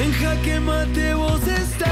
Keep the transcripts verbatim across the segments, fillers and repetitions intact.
En Jaque Mate vos estás.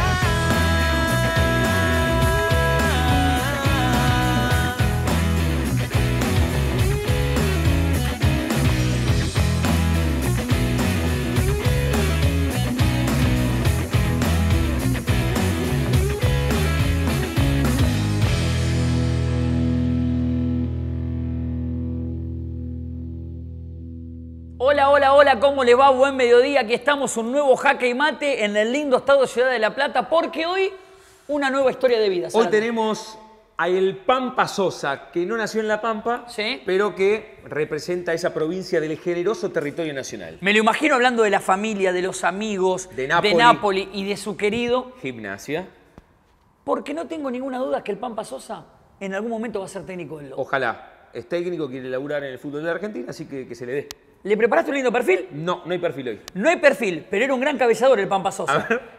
Hola, hola, hola, ¿cómo le va? Buen mediodía, aquí estamos, un nuevo Jaque y Mate en el lindo estado de Ciudad de La Plata, porque hoy una nueva historia de vida. Hoy tenemos a el Pampa Sosa, que no nació en La Pampa, ¿sí?, pero que representa esa provincia del generoso territorio nacional. Me lo imagino hablando de la familia, de los amigos, de Nápoli, de Nápoli y de su querido Gimnasia. Porque no tengo ninguna duda que el Pampa Sosa en algún momento va a ser técnico del Lobo. Ojalá. Es técnico, quiere laburar en el fútbol de Argentina, así que que se le dé. ¿Le preparaste un lindo perfil? No, no hay perfil hoy. No hay perfil, pero era un gran cabezador el Pampa Sosa. A ver.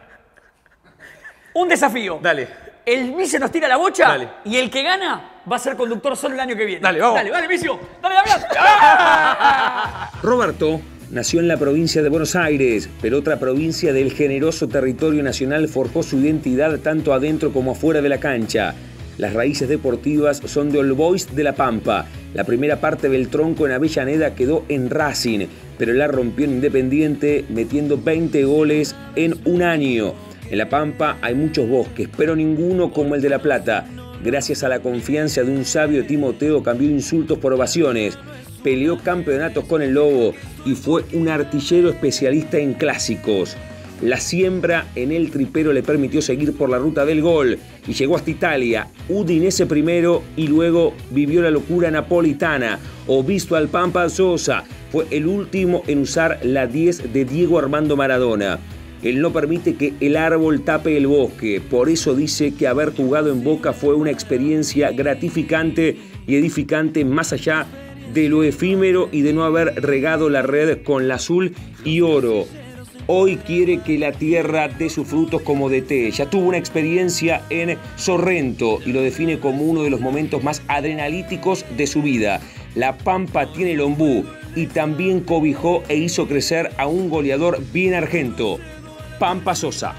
Un desafío. Dale. El vice nos tira la bocha. Dale. Y el que gana va a ser conductor solo el año que viene. Dale, vamos. Dale, dale, vicio. Dale, Damián. Roberto nació en la provincia de Buenos Aires, pero otra provincia del generoso territorio nacional forjó su identidad tanto adentro como afuera de la cancha. Las raíces deportivas son de All Boys de La Pampa. La primera parte del tronco en Avellaneda quedó en Racing, pero la rompió en Independiente metiendo veinte goles en un año. En La Pampa hay muchos bosques, pero ninguno como el de La Plata. Gracias a la confianza de un sabio Timoteo cambió insultos por ovaciones. Peleó campeonatos con el Lobo y fue un artillero especialista en clásicos. La siembra en el tripero le permitió seguir por la ruta del gol y llegó hasta Italia, Udinese primero y luego vivió la locura napolitana. O visto al Pampa Sosa, fue el último en usar la diez de Diego Armando Maradona. Él no permite que el árbol tape el bosque, por eso dice que haber jugado en Boca fue una experiencia gratificante y edificante más allá de lo efímero y de no haber regado la red con la azul y oro. Hoy quiere que la tierra dé sus frutos como D T. Ya tuvo una experiencia en Sorrento y lo define como uno de los momentos más adrenalíticos de su vida. La Pampa tiene el ombú y también cobijó e hizo crecer a un goleador bien argento, Pampa Sosa.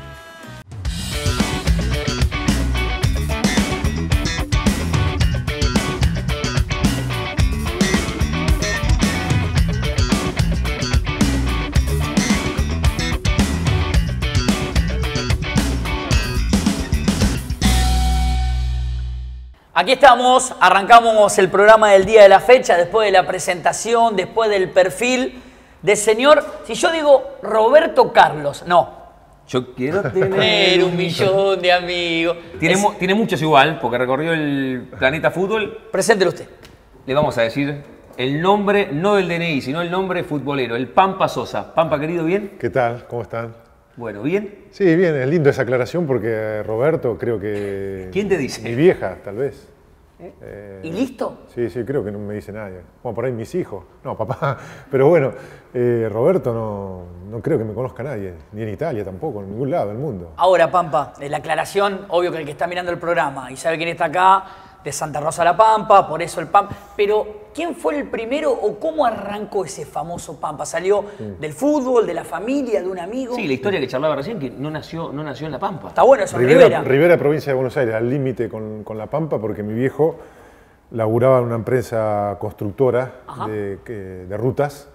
Aquí estamos, arrancamos el programa del día de la fecha, después de la presentación, después del perfil del señor, si yo digo Roberto Carlos, no. Yo quiero tener un millón de amigos. Tiene, Es, mu tiene muchos igual, porque recorrió el planeta fútbol. Preséntelo usted. Le vamos a decir el nombre, no del D N I, sino el nombre futbolero, el Pampa Sosa. Pampa, querido, ¿bien? ¿Qué tal? ¿Cómo están? Bueno, ¿bien? Sí, bien, es lindo esa aclaración porque Roberto creo que... ¿Quién te dice? Mi vieja, tal vez. ¿Eh? Eh, ¿Y listo? Sí, sí, creo que no me dice nadie. Bueno, por ahí mis hijos. No, papá. Pero bueno, eh, Roberto no, no creo que me conozca nadie. Ni en Italia tampoco, en ningún lado del mundo. Ahora, Pampa, la aclaración, obvio que el que está mirando el programa y sabe quién está acá, de Santa Rosa a La Pampa, por eso el Pampa. Pero, ¿quién fue el primero o cómo arrancó ese famoso Pampa? ¿Salió mm. del fútbol, de la familia, de un amigo? Sí, la historia que charlaba recién, que no nació, no nació en La Pampa. Está bueno eso, Rivera. Rivera. Rivera, provincia de Buenos Aires, al límite con, con La Pampa, porque mi viejo laburaba en una empresa constructora de, de rutas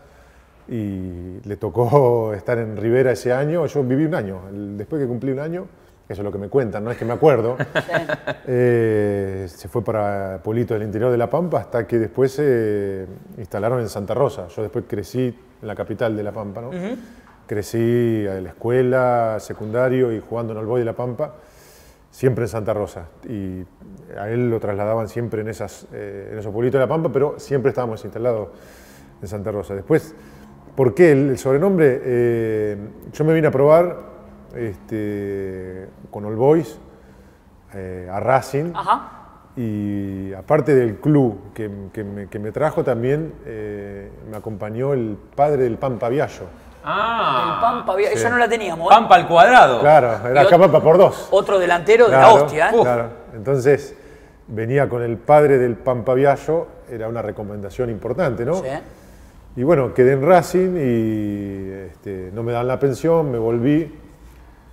y le tocó estar en Rivera ese año. Yo viví un año, después que cumplí un año, eso es lo que me cuentan, no es que me acuerdo, sí. eh, se fue para pueblitos del interior de La Pampa hasta que después se instalaron en Santa Rosa. Yo después crecí en la capital de La Pampa, ¿no? Uh-huh. Crecí en la escuela, secundario y jugando en All Boys de La Pampa, siempre en Santa Rosa. Y a él lo trasladaban siempre en, esas, eh, en esos pueblitos de La Pampa, pero siempre estábamos instalados en Santa Rosa. Después, ¿por qué el, el sobrenombre? Eh, yo me vine a probar Este, con All Boys eh, a Racing. Ajá. Y aparte del club que, que, me, que me trajo también eh, me acompañó el padre del Pampa Viallo. Ah, el Pampa Viallo, sí. Esa no la teníamos. ¿eh? Pampa al cuadrado. Claro, era acá Pampa por dos. Otro delantero claro, de la hostia. ¿eh? Claro. Entonces venía con el padre del Pampa Viallo, era una recomendación importante, ¿no? Sí. Y bueno, quedé en Racing y este, no me dan la pensión, me volví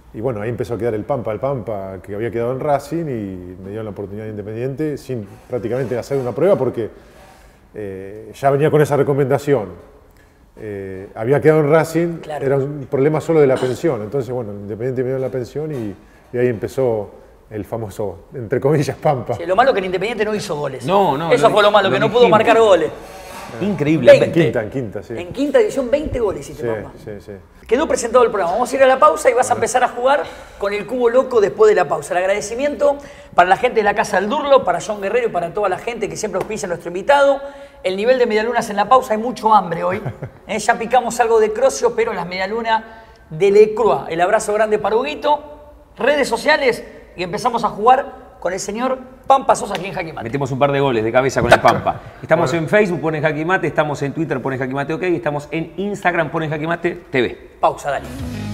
Y bueno, ahí empezó a quedar el Pampa, el Pampa que había quedado en Racing y me dieron la oportunidad de Independiente sin prácticamente hacer una prueba porque eh, ya venía con esa recomendación. Eh, había quedado en Racing, claro. Era un problema solo de la pensión. Entonces, bueno, Independiente me dio la pensión y, y ahí empezó el famoso, entre comillas, Pampa. Sí, lo malo es que el Independiente no hizo goles. No, no. Eso lo fue lo malo, lo que no dijimos. pudo marcar goles. Increíble. veinte. En quinta, en quinta, sí. En quinta división, veinte goles hiciste, Sí, Pampa. sí, sí. Quedó presentado el programa. Vamos a ir a la pausa y vas a empezar a jugar con el cubo loco después de la pausa. El agradecimiento para la gente de la Casa del Durlo, para John Guerrero y para toda la gente que siempre auspicia a nuestro invitado. El nivel de medialunas en la pausa, hay mucho hambre hoy. Eh, ya picamos algo de Crocio, pero las medialunas de Lecroix. El abrazo grande para Huguito. Redes sociales y empezamos a jugar con el señor Pampa Sosa aquí en Jaque Mate. Metemos un par de goles de cabeza con el Pampa. Estamos en Facebook, ponen Jaque Mate, estamos en Twitter, ponen Jaque Mate OK, y estamos en Instagram, ponen Jaque Mate T V. Pausa, dale.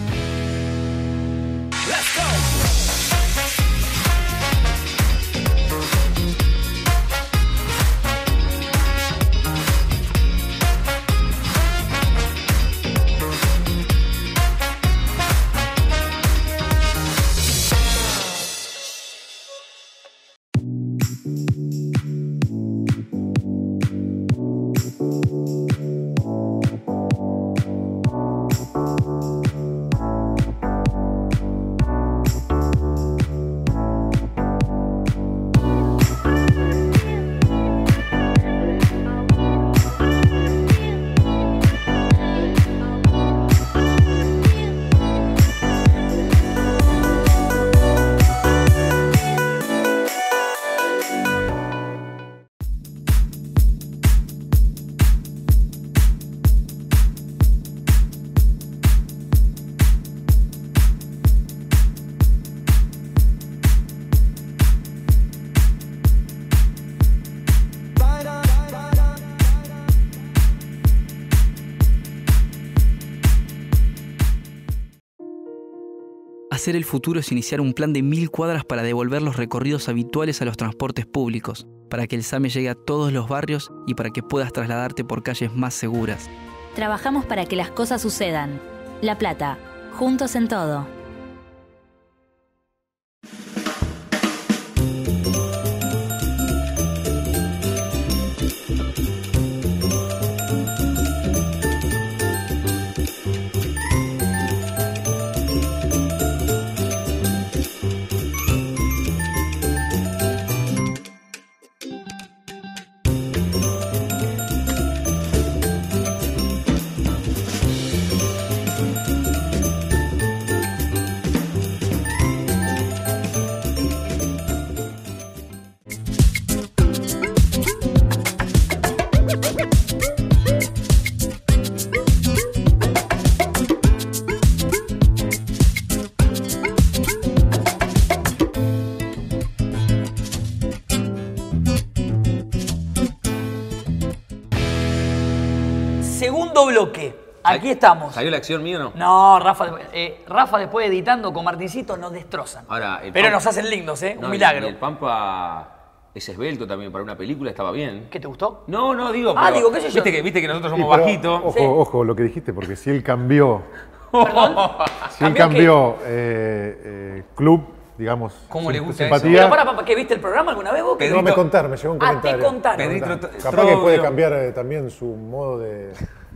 Hacer el futuro es iniciar un plan de mil cuadras para devolver los recorridos habituales a los transportes públicos, para que el SAME llegue a todos los barrios y para que puedas trasladarte por calles más seguras. Trabajamos para que las cosas sucedan. La Plata, juntos en todo. Segundo bloque. Aquí estamos. ¿Salió la acción mía o no? No, Rafa, eh, Rafa después editando con Martincito nos destrozan. Ahora, el Pero Pampa- nos hacen lindos, ¿eh? No, Un y- milagro. y el Pampa es esbelto también para una película, estaba bien. ¿Qué te gustó? No, no, digo, Ah, pero digo, qué sé yo. Viste que, viste que nosotros somos Sí, pero, bajitos. Ojo, Sí. ojo lo que dijiste, porque si él cambió, ¿Perdón? si él ¿Cambió qué? cambió eh, eh, club, digamos, ¿Cómo le sim- gusta eso? simpatía. Pero para, para, ¿que viste el programa alguna vez vos? Pedrito- No me contaron, me llegó un Ah, te comentario. contaron. Pedrito Capaz Tro- Capaz que puede Troglio. cambiar eh, también su modo de,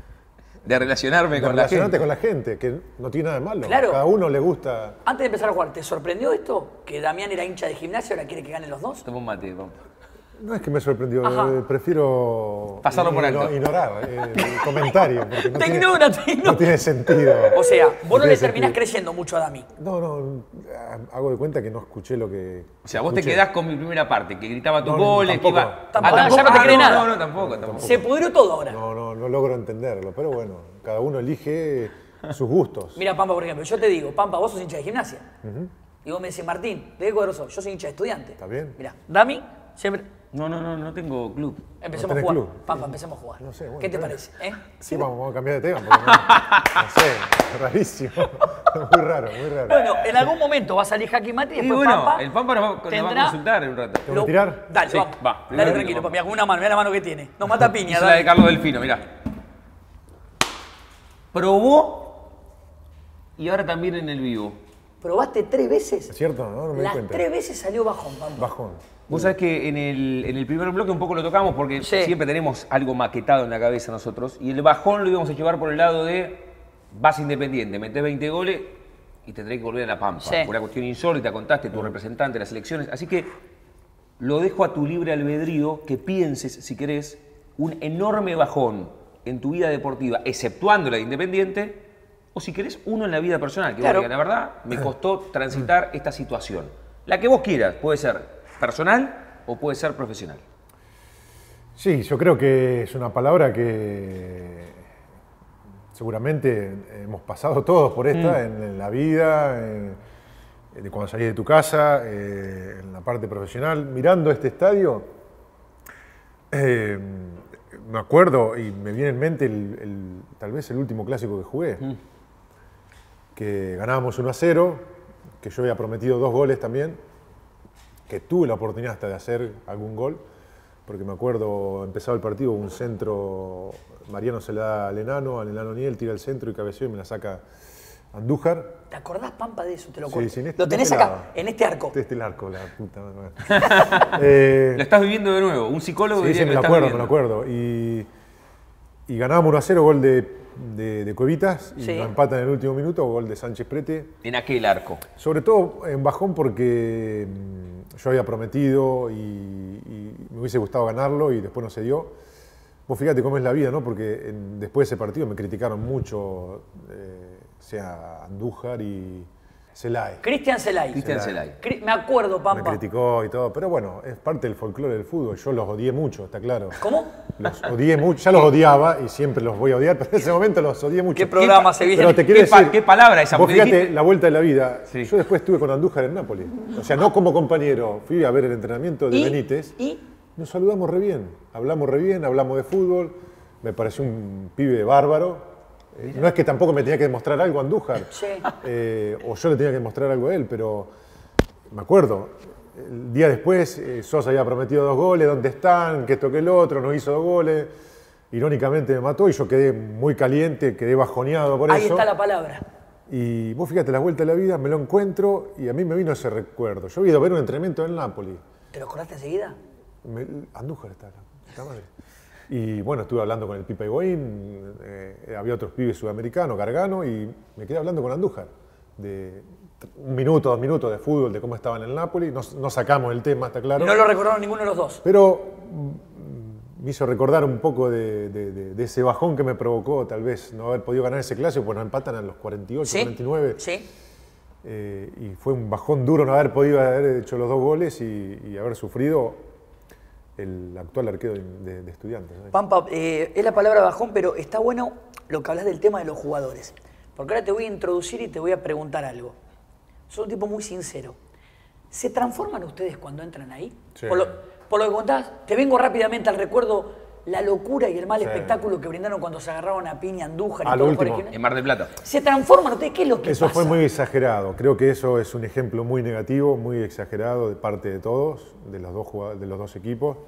De relacionarme de con la relacionarte gente. con la gente, que no tiene nada de malo. Claro. Cada uno le gusta. Antes de empezar a jugar, ¿te sorprendió esto? ¿Que Damián era hincha de gimnasia y ahora quiere que ganen los dos? Toma un mate, Pampa. No es que me sorprendió, Ajá. eh, prefiero Pasarlo por igno- alto. ignorar eh, el comentario. Porque no Te tiene, ignora, te ignora. No tiene sentido. O sea, vos no, tiene le terminás sentido. creyendo mucho a Dami. No, no, hago de cuenta que no escuché lo que. O sea, vos te escuché. quedás con mi primera parte, que gritaba tus No, no, goles, que tampoco. iba... Tampoco, ah, ya no te ah, cree no, nada. No, no, tampoco, tampoco. Se pudrió todo ahora. No, no, no logro entenderlo, pero bueno, cada uno elige sus gustos. Mira, Pampa, por ejemplo, yo te digo, Pampa, vos sos hincha de gimnasia. Y vos me decís, Martín, ¿de qué cuadro sos? Yo soy hincha de estudiante. Está bien. Mira, Dami, siempre... No, no, no, no tengo club. Empecemos ¿No a tenés jugar. club? Pampa, empecemos a jugar. No sé, bueno, ¿Qué te está parece? bien. ¿Eh? Sí, vamos, vamos a cambiar de tema. Porque no, no sé, rarísimo. Muy raro, muy raro. Bueno, en algún momento va a salir Jaque Mate y Y después bueno, Pampa el Pampa nos va, nos va a tendrá- consultar en un rato. ¿Tengo que tirar? Dale, Sí, vamos. va. Dale, Primero tranquilo, vamos. mira, con una mano, mira la mano que tiene. Nos mata piña, Es la de dale. Carlos Delfino, mirá. Probó y ahora también en el vivo. ¿Probaste tres veces? ¿Es cierto? No, no me di Las cuenta. tres veces salió bajón, Pampa. Bajón. Vos sabés que en el, en el primer bloque un poco lo tocamos porque Sí. siempre tenemos algo maquetado en la cabeza nosotros. Y el bajón lo íbamos a llevar por el lado de vas Independiente, metés veinte goles y tendré que volver a La Pampa. Sí. Una cuestión insólita, contaste, tu representante de las elecciones. Así que lo dejo a tu libre albedrío que pienses, si querés, un enorme bajón en tu vida deportiva, exceptuando la de Independiente, o si querés, uno en la vida personal. Que Claro. vos digas, la verdad, me costó transitar esta situación. La que vos quieras, puede ser personal o puede ser profesional. Sí, yo creo que es una palabra que seguramente hemos pasado todos por esta Mm. en, en la vida, en, de cuando salís de tu casa, eh, en la parte profesional. Mirando este estadio, eh, me acuerdo y me viene en mente el, el- tal vez el último clásico que jugué, Mm. que ganábamos uno a cero, que yo había prometido dos goles también, que tuve la oportunidad hasta de hacer algún gol, porque me acuerdo, empezado el partido, un centro, Mariano se le da al enano, al enano Niel, tira el centro y cabeceó y me la saca Andújar. ¿Te acordás, Pampa, de eso? Te lo Sí, cuento. sí, en este- Lo tenés de este acá, lado. en este arco. Este es el arco, la puta madre. eh, Lo estás viviendo de nuevo. Un psicólogo sí, diría sí, que me lo lo estás acuerdo, me viviendo. lo acuerdo. Y, y ganábamos uno a cero, gol de, de, de Cuevitas, y Sí. nos empatan en el último minuto, gol de Sánchez Prete. En aquel arco. Sobre todo en bajón porque mm, yo había prometido y, y me hubiese gustado ganarlo y después no se dio. Vos fíjate cómo es la vida, ¿no? Porque en- después de ese partido me criticaron mucho, eh, sea Andújar y Celay. Cristian Celay. Cristian Celay. Cri- Me acuerdo, Me Pampa. criticó y todo, pero bueno, es parte del folclore del fútbol. Yo los odié mucho, está claro. ¿Cómo? Los odié mucho, ya los odiaba y siempre los voy a odiar, pero en ese momento los odié mucho. ¿Qué programa se viene? Pero te quiero ¿Qué, pa- decir, qué palabra esa? vos Porque fíjate dijiste- la vuelta de la vida. Sí. Yo después estuve con Andújar en Nápoles. O sea, no como compañero. Fui a ver el entrenamiento de ¿Y? Benítez. ¿Y? Nos saludamos re bien. Hablamos re bien, hablamos de fútbol. Me pareció un pibe bárbaro. Eh, no es que tampoco me tenía que demostrar algo a Andújar. Sí. Eh, o yo le tenía que demostrar algo a él, pero me acuerdo. El día después, eh, Sosa había prometido dos goles. ¿Dónde están? Que esto que el otro. Nos hizo dos goles. Irónicamente me mató y yo quedé muy caliente, quedé bajoneado por Ahí eso. está la palabra. Y vos fíjate, la vuelta de la vida, me lo encuentro y a mí me vino ese recuerdo. Yo había ido a ver un entrenamiento en Napoli. ¿Te lo acordaste enseguida? Me- Andújar está acá, puta madre. Y bueno, estuve hablando con el Pipa Higuaín, eh, había otros pibes sudamericanos, Gargano, y me quedé hablando con Andújar. De un minuto, dos minutos de fútbol, de cómo estaba en el Napoli. No, no sacamos el tema, está claro. No lo recordaron ninguno de los dos. Pero mm, me hizo recordar un poco de, de- de- de ese bajón que me provocó tal vez no haber podido ganar ese clásico, pues nos empatan a los cuarenta y ocho, ¿Sí? cuarenta y nueve. Sí. Eh, y fue un bajón duro no haber podido haber hecho los dos goles y, y haber sufrido el actual arquero de, de- de Estudiantes, ¿no? Pampa, eh, es la palabra bajón, pero está bueno lo que hablas del tema de los jugadores. Porque ahora te voy a introducir y te voy a preguntar algo. Sos un tipo muy sincero. ¿Se transforman ustedes cuando entran ahí? Sí. Por, lo, por lo que contás, te vengo rápidamente al recuerdo la locura y el mal Sí. espectáculo que brindaron cuando se agarraron a Piña, Andújar y A lo todos los último. jugadores que- En Mar del Plata. ¿Se transforman ustedes? ¿Qué es lo que Eso pasa? fue muy exagerado. Creo que eso es un ejemplo muy negativo, muy exagerado de parte de todos, de los dos, jugad- de los dos equipos.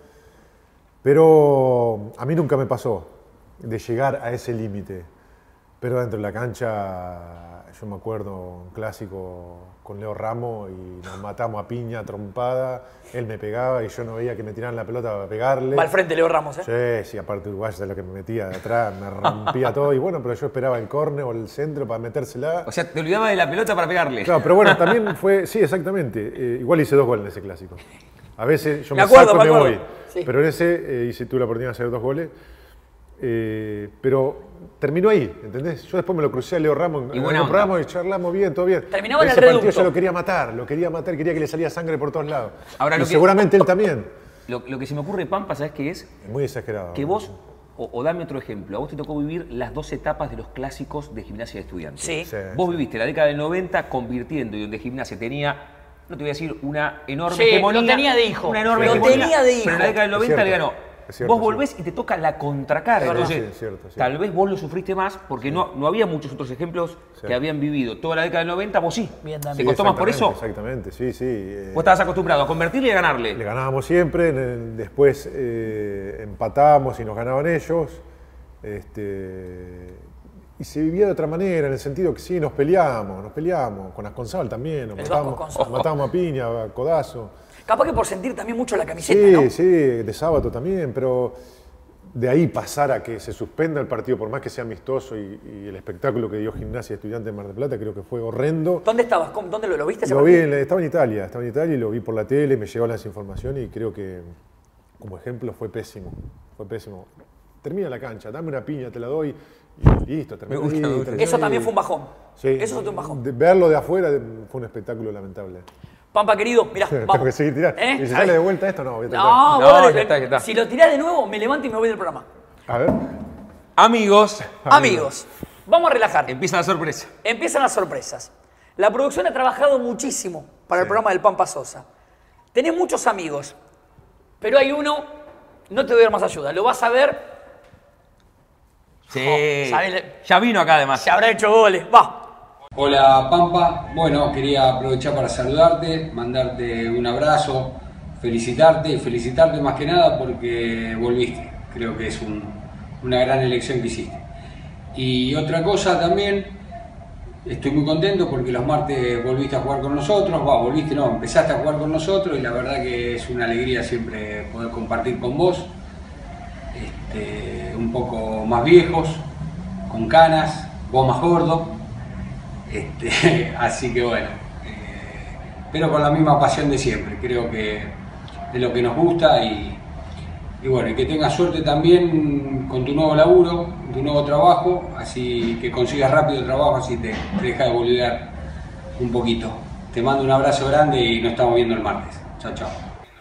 Pero a mí nunca me pasó de llegar a ese límite. Pero dentro de la cancha, yo me acuerdo un clásico con Leo Ramos y nos matamos a piña, trompada. Él me pegaba y yo no veía que me tiraran la pelota para pegarle. Va al frente Leo Ramos, ¿eh? Sí, sí, aparte Uruguay es lo que me metía de atrás, me rompía todo. Y bueno, pero yo esperaba el córner o el centro para metérsela. O sea, te olvidabas de la pelota para pegarle. Claro, pero bueno, también fue, sí, exactamente. Eh, igual hice dos goles en ese clásico. A veces yo Me me, acuerdo, saco y me me acuerdo. voy. Sí. Pero en ese eh, hice, tuve la oportunidad de hacer dos goles. Eh, pero terminó ahí, ¿entendés? Yo después me lo crucé a Leo Ramos, Y en buena un onda. programa y charlamos bien, todo bien. Terminaba en Ese el partido reducto. yo lo quería matar, lo quería matar, quería que le salía sangre por todos lados. Ahora, y lo que- seguramente él también. Lo, lo que se me ocurre, Pampa, ¿sabes qué es? Es muy exagerado. Que vos, o, o dame otro ejemplo, a vos te tocó vivir las dos etapas de los clásicos de Gimnasia de Estudiantes. Sí. Sí. Vos viviste la década del noventa convirtiendo y donde Gimnasia tenía, no te voy a decir una enorme Sí, hegemonía. lo tenía de hijo. Una enorme Lo hegemonía, tenía de hijo. Pero en la década del Es noventa le cierto, ganó. es cierto, Vos sí. volvés y te toca la contracara. Es verdad. Entonces, Sí, es cierto, sí. tal vez vos lo sufriste más porque no, no había muchos otros ejemplos Sí. que habían vivido toda la década del noventa, vos sí. Bien, ¿Te también. costó más por eso? Exactamente, sí, sí. eh, Vos estabas acostumbrado a convertirle y a Le ganarle. ganábamos siempre, en el- después eh, empatábamos y nos ganaban ellos. Este, y se vivía de otra manera, en el sentido que sí, nos peleábamos, nos peleábamos, con Asconsal también, nos El matábamos, Vasco Asconsal. nos matábamos a piña, a codazo. Capaz que por sentir también mucho la camiseta, Sí, ¿no? sí, de sábado también, pero de ahí pasar a que se suspenda el partido, por más que sea amistoso, y, y el espectáculo que dio Gimnasia y Estudiantes de Mar del Plata, creo que fue horrendo. ¿Dónde estabas? ¿Cómo- ¿Dónde lo, lo viste ese Lo vi, partido? en- estaba en Italia, estaba en Italia y lo vi por la tele, me llegó las informaciones y creo que como ejemplo fue pésimo, fue pésimo. Termina la cancha, dame una piña, te la doy y listo, termina Me gusta, ahí, me gusta. termina Eso ahí. también fue un bajón. Sí, Eso fue un bajón. de- verlo de afuera de- fue un espectáculo lamentable. Pampa, querido, mirá, Tengo vamos. que seguir tirando. ¿Eh? ¿Y si A ver. sale de vuelta esto? No, voy a tratar. No, No, vos dale, ya está, ya está. Si lo tirás de nuevo, me levanto y me voy del programa. A ver. Amigos, Amigos, vamos a relajar. empieza la sorpresa. Empiezan las sorpresas. La producción ha trabajado muchísimo para el programa del Pampa Sosa. Tenés muchos amigos, pero hay uno, no te voy a dar más ayuda, lo vas a ver, Sí. Oh, ¿sabes? Ya vino acá además. se habrá hecho goles. Va. Hola Pampa, bueno, quería aprovechar para saludarte, mandarte un abrazo, felicitarte y felicitarte más que nada porque volviste. Creo que es un- una gran elección que hiciste. Y otra cosa también, estoy muy contento porque los martes volviste a jugar con nosotros, va, volviste, no, empezaste a jugar con nosotros y la verdad que es una alegría siempre poder compartir con vos. Este, un poco más viejos, con canas, vos más gordo. Este, así que bueno, eh, pero con la misma pasión de siempre, creo que es lo que nos gusta y, y bueno, y que tengas suerte también con tu nuevo laburo, tu nuevo trabajo, así que consigas rápido trabajo, así te, te deja de volver un poquito. Te mando un abrazo grande y nos estamos viendo el martes. Chao, chao.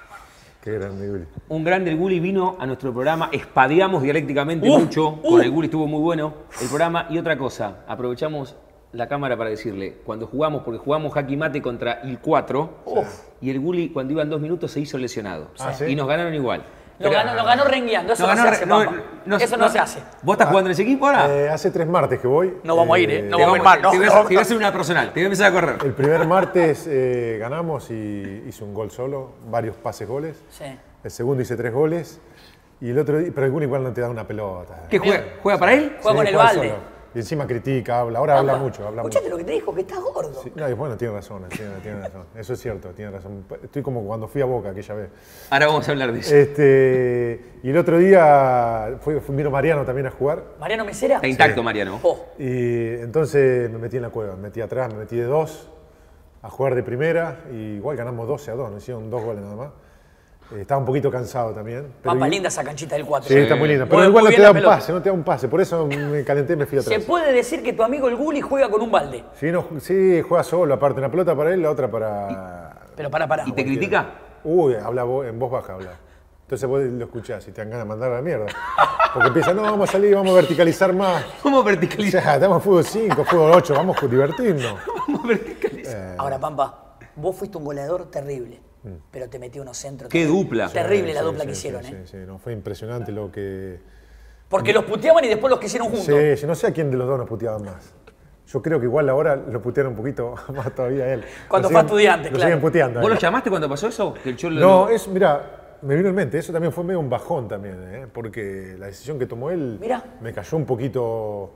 Qué grande, Gulli. Un grande, el Gulli vino a nuestro programa, espadeamos dialécticamente Uh, mucho, uh. con el Gulli estuvo muy bueno el programa. Y otra cosa, aprovechamos la cámara para decirle, cuando jugamos, porque jugamos jaque mate contra il cuatro, y el Gulli cuando iban dos minutos se hizo lesionado. Ah, ¿sí? Y nos ganaron igual. Lo ganó, lo ganó rengueando, eso No no, ganó se re- hace, no, Pampa. no- Eso no, no- se hace. ¿Vos estás jugando en ese equipo ahora? Eh, hace tres martes que voy. No vamos a ir, ¿eh? No Te vamos a ir vamos- más, no. te voy a- no, te voy a hacer una personal, te voy a empezar a correr. El primer martes eh, ganamos y hice un gol solo, varios pases goles. Sí. El segundo hice tres goles. Y el otro día, pero el Gulli igual no te da una pelota. ¿Qué juega? ¿Juega para él? Juega con el juega balde. solo. Y encima critica, habla. Ahora habla Pampa, mucho, habla escuchate mucho. lo que te dijo, que estás gordo. Sí, no, y bueno, tiene razón, tiene, tiene razón. Eso es cierto, tiene razón. Estoy como cuando fui a Boca aquella vez. Ahora vamos a hablar de eso. Este, y el otro día fue, fue- vino Mariano también a jugar. Mariano Mesera. Está intacto, Mariano. Oh, Y entonces me metí en la cueva, me metí atrás, me metí de dos a jugar de primera. Y igual ganamos doce a dos, nos hicieron dos goles nada más. Eh, estaba un poquito cansado también. pero Pampa, y- linda esa canchita del cuatro. Sí, está muy linda. Pero Mueve igual muy no te bien da la un pelota. pase, no te da un pase. Por eso me calenté y me fui Se atrás. puede decir que tu amigo el Gulli juega con un balde. Sí, no, sí, juega solo, aparte una pelota para él, la otra para... Pero para, para. ¿Y te critica? Uy, habla vo- en voz baja, habla. Entonces vos lo escuchás y te dan ganas de mandar a la mierda. Porque empieza, no, vamos a salir, vamos a verticalizar más. ¿Cómo O verticalizar? sea, estamos en fútbol cinco, fútbol ocho, vamos a divertirnos. ¿Cómo verticalizar? Ahora, Pampa, vos fuiste un goleador terrible, pero te metí unos centros. Qué terribles. dupla. Terrible la Sí, dupla sí, que sí, hicieron, sí, ¿eh? sí, no, fue impresionante lo que... Porque los puteaban y después los quisieron juntos. Sí, yo no sé a quién de los dos nos puteaban más. Yo creo que igual ahora lo putearon un poquito más todavía a él. Cuando Lo fue siguen- estudiante, lo claro. siguen puteando. a ¿Vos él. lo llamaste cuando pasó eso? Que el Cholo No, lo- es, mira, me vino en mente, eso también fue medio un bajón también, ¿eh? Porque la decisión que tomó él Mirá. me cayó un poquito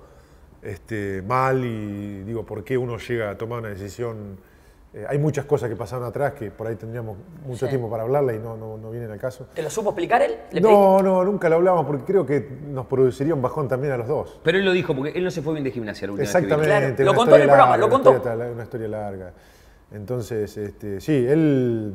este, mal y digo, ¿por qué uno llega a tomar una decisión? Eh, hay muchas cosas que pasaron atrás que por ahí tendríamos mucho Sí. tiempo para hablarla y no, no, no vienen al caso. ¿Te lo supo explicar él? ¿Le pediste? No, no, nunca lo hablamos porque creo que nos produciría un bajón también a los dos. Pero él lo dijo, porque él no se fue bien de gimnasia la última vez que vino. Exactamente. Claro, lo una contó en el historia programa, larga, lo una contó. historia- Una historia larga. Entonces, este, sí, él,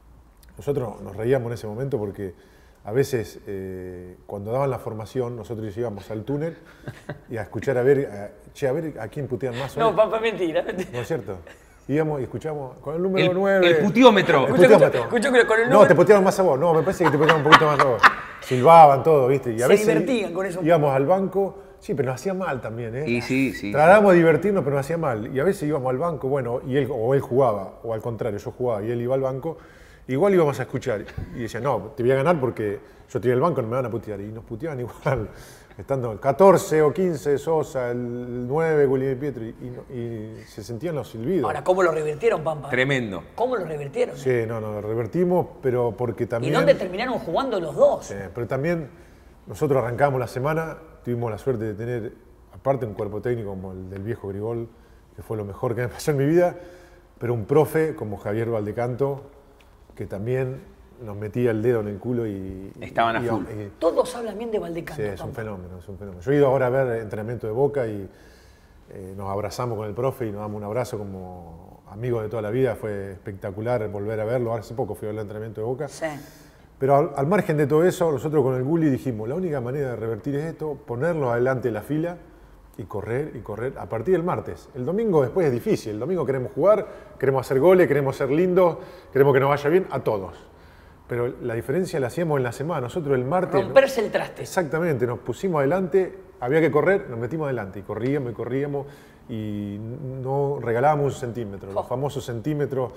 nosotros nos reíamos en ese momento porque a veces eh, cuando daban la formación nosotros íbamos al túnel y a escuchar a ver, a, che, a ver a quién putean más hoy. No, Pampa, mentira. mentira. ¿No es cierto? Íbamos y escuchamos con el número El- nueve. el putiómetro. El Escucha, putiómetro. escucha, escucha, con el No, número- te putearon más a vos. No, me parece que te putearon un poquito más a vos. Silbaban todo, ¿viste? Y a Se veces divertían con eso. íbamos al banco. Sí, pero nos hacía mal también, ¿eh? Y sí, sí. Tratábamos de divertirnos, pero nos hacía mal. Y a veces íbamos al banco, bueno, y él, o él jugaba, o al contrario, yo jugaba y él iba al banco. Igual íbamos a escuchar. Y decía, no, te voy a ganar porque yo estoy en el banco, no me van a putear. Y nos puteaban igual. Estando el catorce o quince Sosa, el nueve Gulli Di Pietro, y, y no- y se sentían los silbidos. Ahora, ¿cómo lo revirtieron, Pampa? Tremendo. ¿Cómo lo revirtieron? Sí, no, no, lo revertimos, pero porque ¿Y también... dónde terminaron jugando los dos? Sí, pero también nosotros arrancamos la semana, tuvimos la suerte de tener aparte un cuerpo técnico como el del viejo Grigol, que fue lo mejor que me pasó en mi vida, pero un profe como Javier Valdecanto, que también nos metía el dedo en el culo y... Estaban a y, full. y, Todos hablan bien de Valdecanto. Sí, es un fenómeno, es un fenómeno. Yo he ido ahora a ver entrenamiento de Boca y eh, nos abrazamos con el profe y nos damos un abrazo como amigos de toda la vida. Fue espectacular volver a verlo. Hace poco fui a ver el entrenamiento de Boca. Sí. Pero al, al margen de todo eso, nosotros con el Gulli dijimos, la única manera de revertir es esto, ponerlos adelante de la fila y correr y correr a partir del martes. El domingo después es difícil. El domingo queremos jugar, queremos hacer goles, queremos ser lindos, queremos que nos vaya bien a todos. Pero la diferencia la hacíamos en la semana. Nosotros el martes... Romperse el traste. Exactamente, nos pusimos adelante, había que correr, nos metimos adelante y corríamos y corríamos y no regalábamos un centímetro. Los famosos centímetros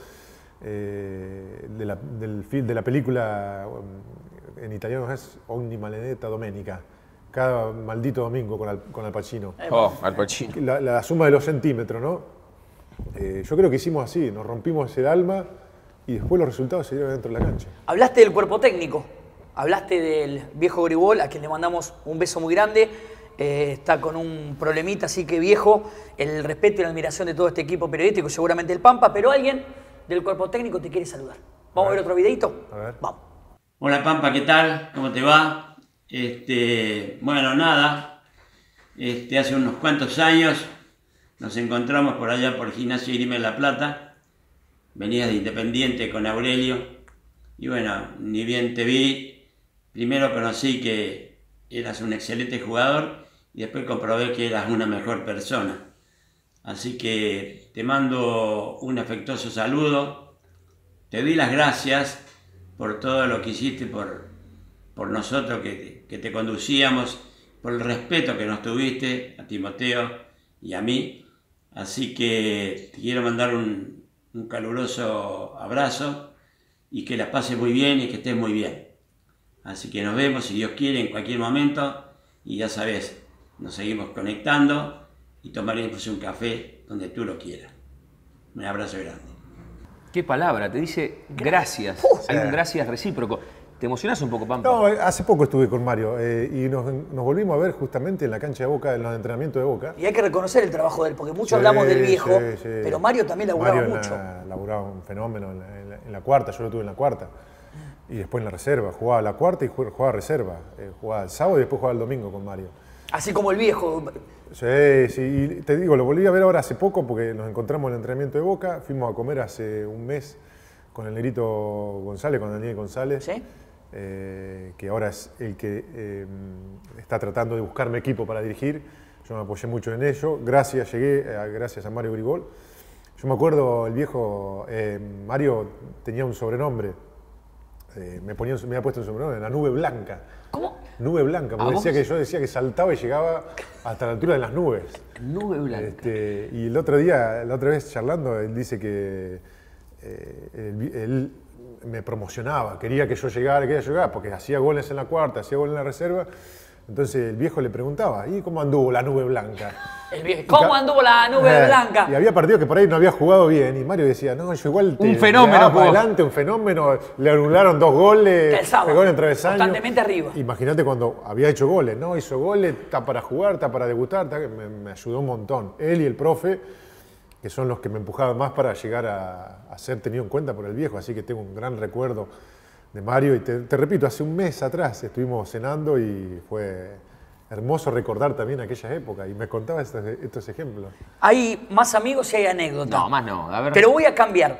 eh, de, la, del, de la película, en italiano es Ogni maledetta domenica, cada maldito domingo con Al, con Al Pacino. Oh, Al Pacino. La, la suma de los centímetros, ¿no? Eh, yo creo que hicimos así, nos rompimos ese alma y después los resultados se dieron dentro de la cancha. Hablaste del cuerpo técnico, hablaste del viejo Grigol, a quien le mandamos un beso muy grande. Eh, está con un problemita, así que viejo, el respeto y la admiración de todo este equipo periodístico, seguramente el Pampa, pero alguien del cuerpo técnico te quiere saludar. ¿Vamos a, a ver otro videito? A ver. Vamos. Hola Pampa, ¿qué tal? ¿Cómo te va? Este, bueno, nada, este, hace unos cuantos años nos encontramos por allá por Gimnasia Grima de La Plata. Venías de Independiente con Aurelio y bueno, ni bien te vi, primero conocí que eras un excelente jugador y después comprobé que eras una mejor persona. Así que te mando un afectuoso saludo, te doy las gracias por todo lo que hiciste por, por nosotros que te, que te conducíamos, por el respeto que nos tuviste a Timoteo y a mí. Así que te quiero mandar un un caluroso abrazo y que la pases muy bien y que estés muy bien. Así que nos vemos, si Dios quiere, en cualquier momento y ya sabes, nos seguimos conectando y tomaremos un café donde tú lo quieras. Un abrazo grande. Qué palabra, te dice gracias. Uh, Hay un gracias recíproco. ¿Te emocionás un poco, Pampa? No, hace poco estuve con Mario eh, y nos, nos volvimos a ver justamente en la cancha de Boca, en los entrenamientos de Boca. Y hay que reconocer el trabajo de él, porque muchos Sí, hablamos del viejo, sí, sí. pero Mario también laburaba Mario en mucho. La, laburaba un fenómeno en la, en, la, en la cuarta, yo lo tuve en la cuarta. Y después en la reserva, jugaba la cuarta y jugaba reserva. Eh, jugaba el sábado y después jugaba el domingo con Mario. Así como el viejo. Sí, sí, y te digo, lo volví a ver ahora hace poco porque nos encontramos en el entrenamiento de Boca, fuimos a comer hace un mes con el negrito González, con Daniel González. ¿Sí? Eh, que ahora es el que eh, está tratando de buscarme equipo para dirigir. Yo me apoyé mucho en ello. Gracias, llegué eh, gracias a Mario Grigol. Yo me acuerdo, el viejo eh, Mario tenía un sobrenombre. Eh, me, ponía, me había puesto un sobrenombre, la nube blanca. ¿Cómo? Nube blanca, porque decía que yo decía que saltaba y llegaba hasta la altura de las nubes. Nube blanca. Este, y el otro día, la otra vez charlando, él dice que eh, él, él me promocionaba, quería que yo llegara, quería llegar, porque hacía goles en la cuarta, hacía goles en la reserva. Entonces el viejo le preguntaba, ¿y cómo anduvo la nube blanca? El viejo, ¿cómo anduvo la nube eh, blanca? Y había partidos que por ahí no había jugado bien, y Mario decía, no, yo igual te un fenómeno, para adelante, un fenómeno, le anularon dos goles, pegó en el travesaño. Constantemente arriba. Imagínate cuando había hecho goles, ¿no? Hizo goles, está para jugar, está para debutar, está, me, me ayudó un montón. Él y el profe, que son los que me empujaban más para llegar a, a ser tenido en cuenta por el viejo, así que tengo un gran recuerdo de Mario. Y te, te repito, hace un mes atrás estuvimos cenando y fue hermoso recordar también aquellas épocas. Y me contaba estos, estos ejemplos. Hay más amigos y hay anécdotas. No, más no. A ver. Pero voy a cambiar,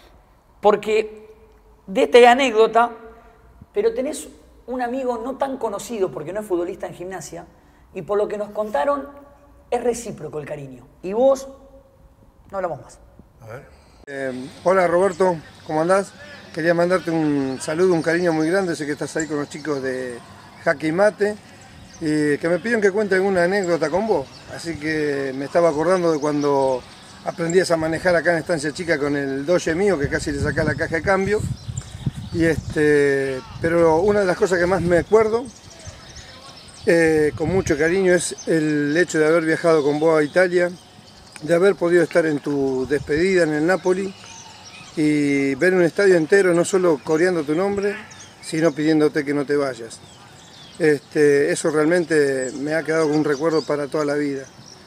porque de esta hay anécdota, pero tenés un amigo no tan conocido, porque no es futbolista en Gimnasia, y por lo que nos contaron, es recíproco el cariño. Y vos... No hablamos más. A ver. Eh, hola Roberto, ¿cómo andás? Quería mandarte un saludo, un cariño muy grande, sé que estás ahí con los chicos de Jaque y Mate, y que me pidieron que cuente alguna anécdota con vos, así que me estaba acordando de cuando aprendías a manejar acá en Estancia Chica con el Doge mío, que casi le sacás la caja de cambio, y este, pero una de las cosas que más me acuerdo, eh, con mucho cariño, es el hecho de haber viajado con vos a Italia, de haber podido estar en tu despedida en el Napoli y ver un estadio entero no solo coreando tu nombre, sino pidiéndote que no te vayas. Este, eso realmente me ha quedado como un recuerdo para toda la vida.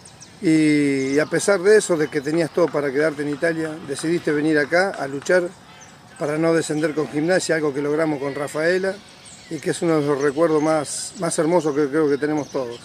Y, y a pesar de eso, de que tenías todo para quedarte en Italia, decidiste venir acá a luchar para no descender con Gimnasia, algo que logramos con Rafaela y que es uno de los recuerdos más, más hermosos que creo que tenemos todos.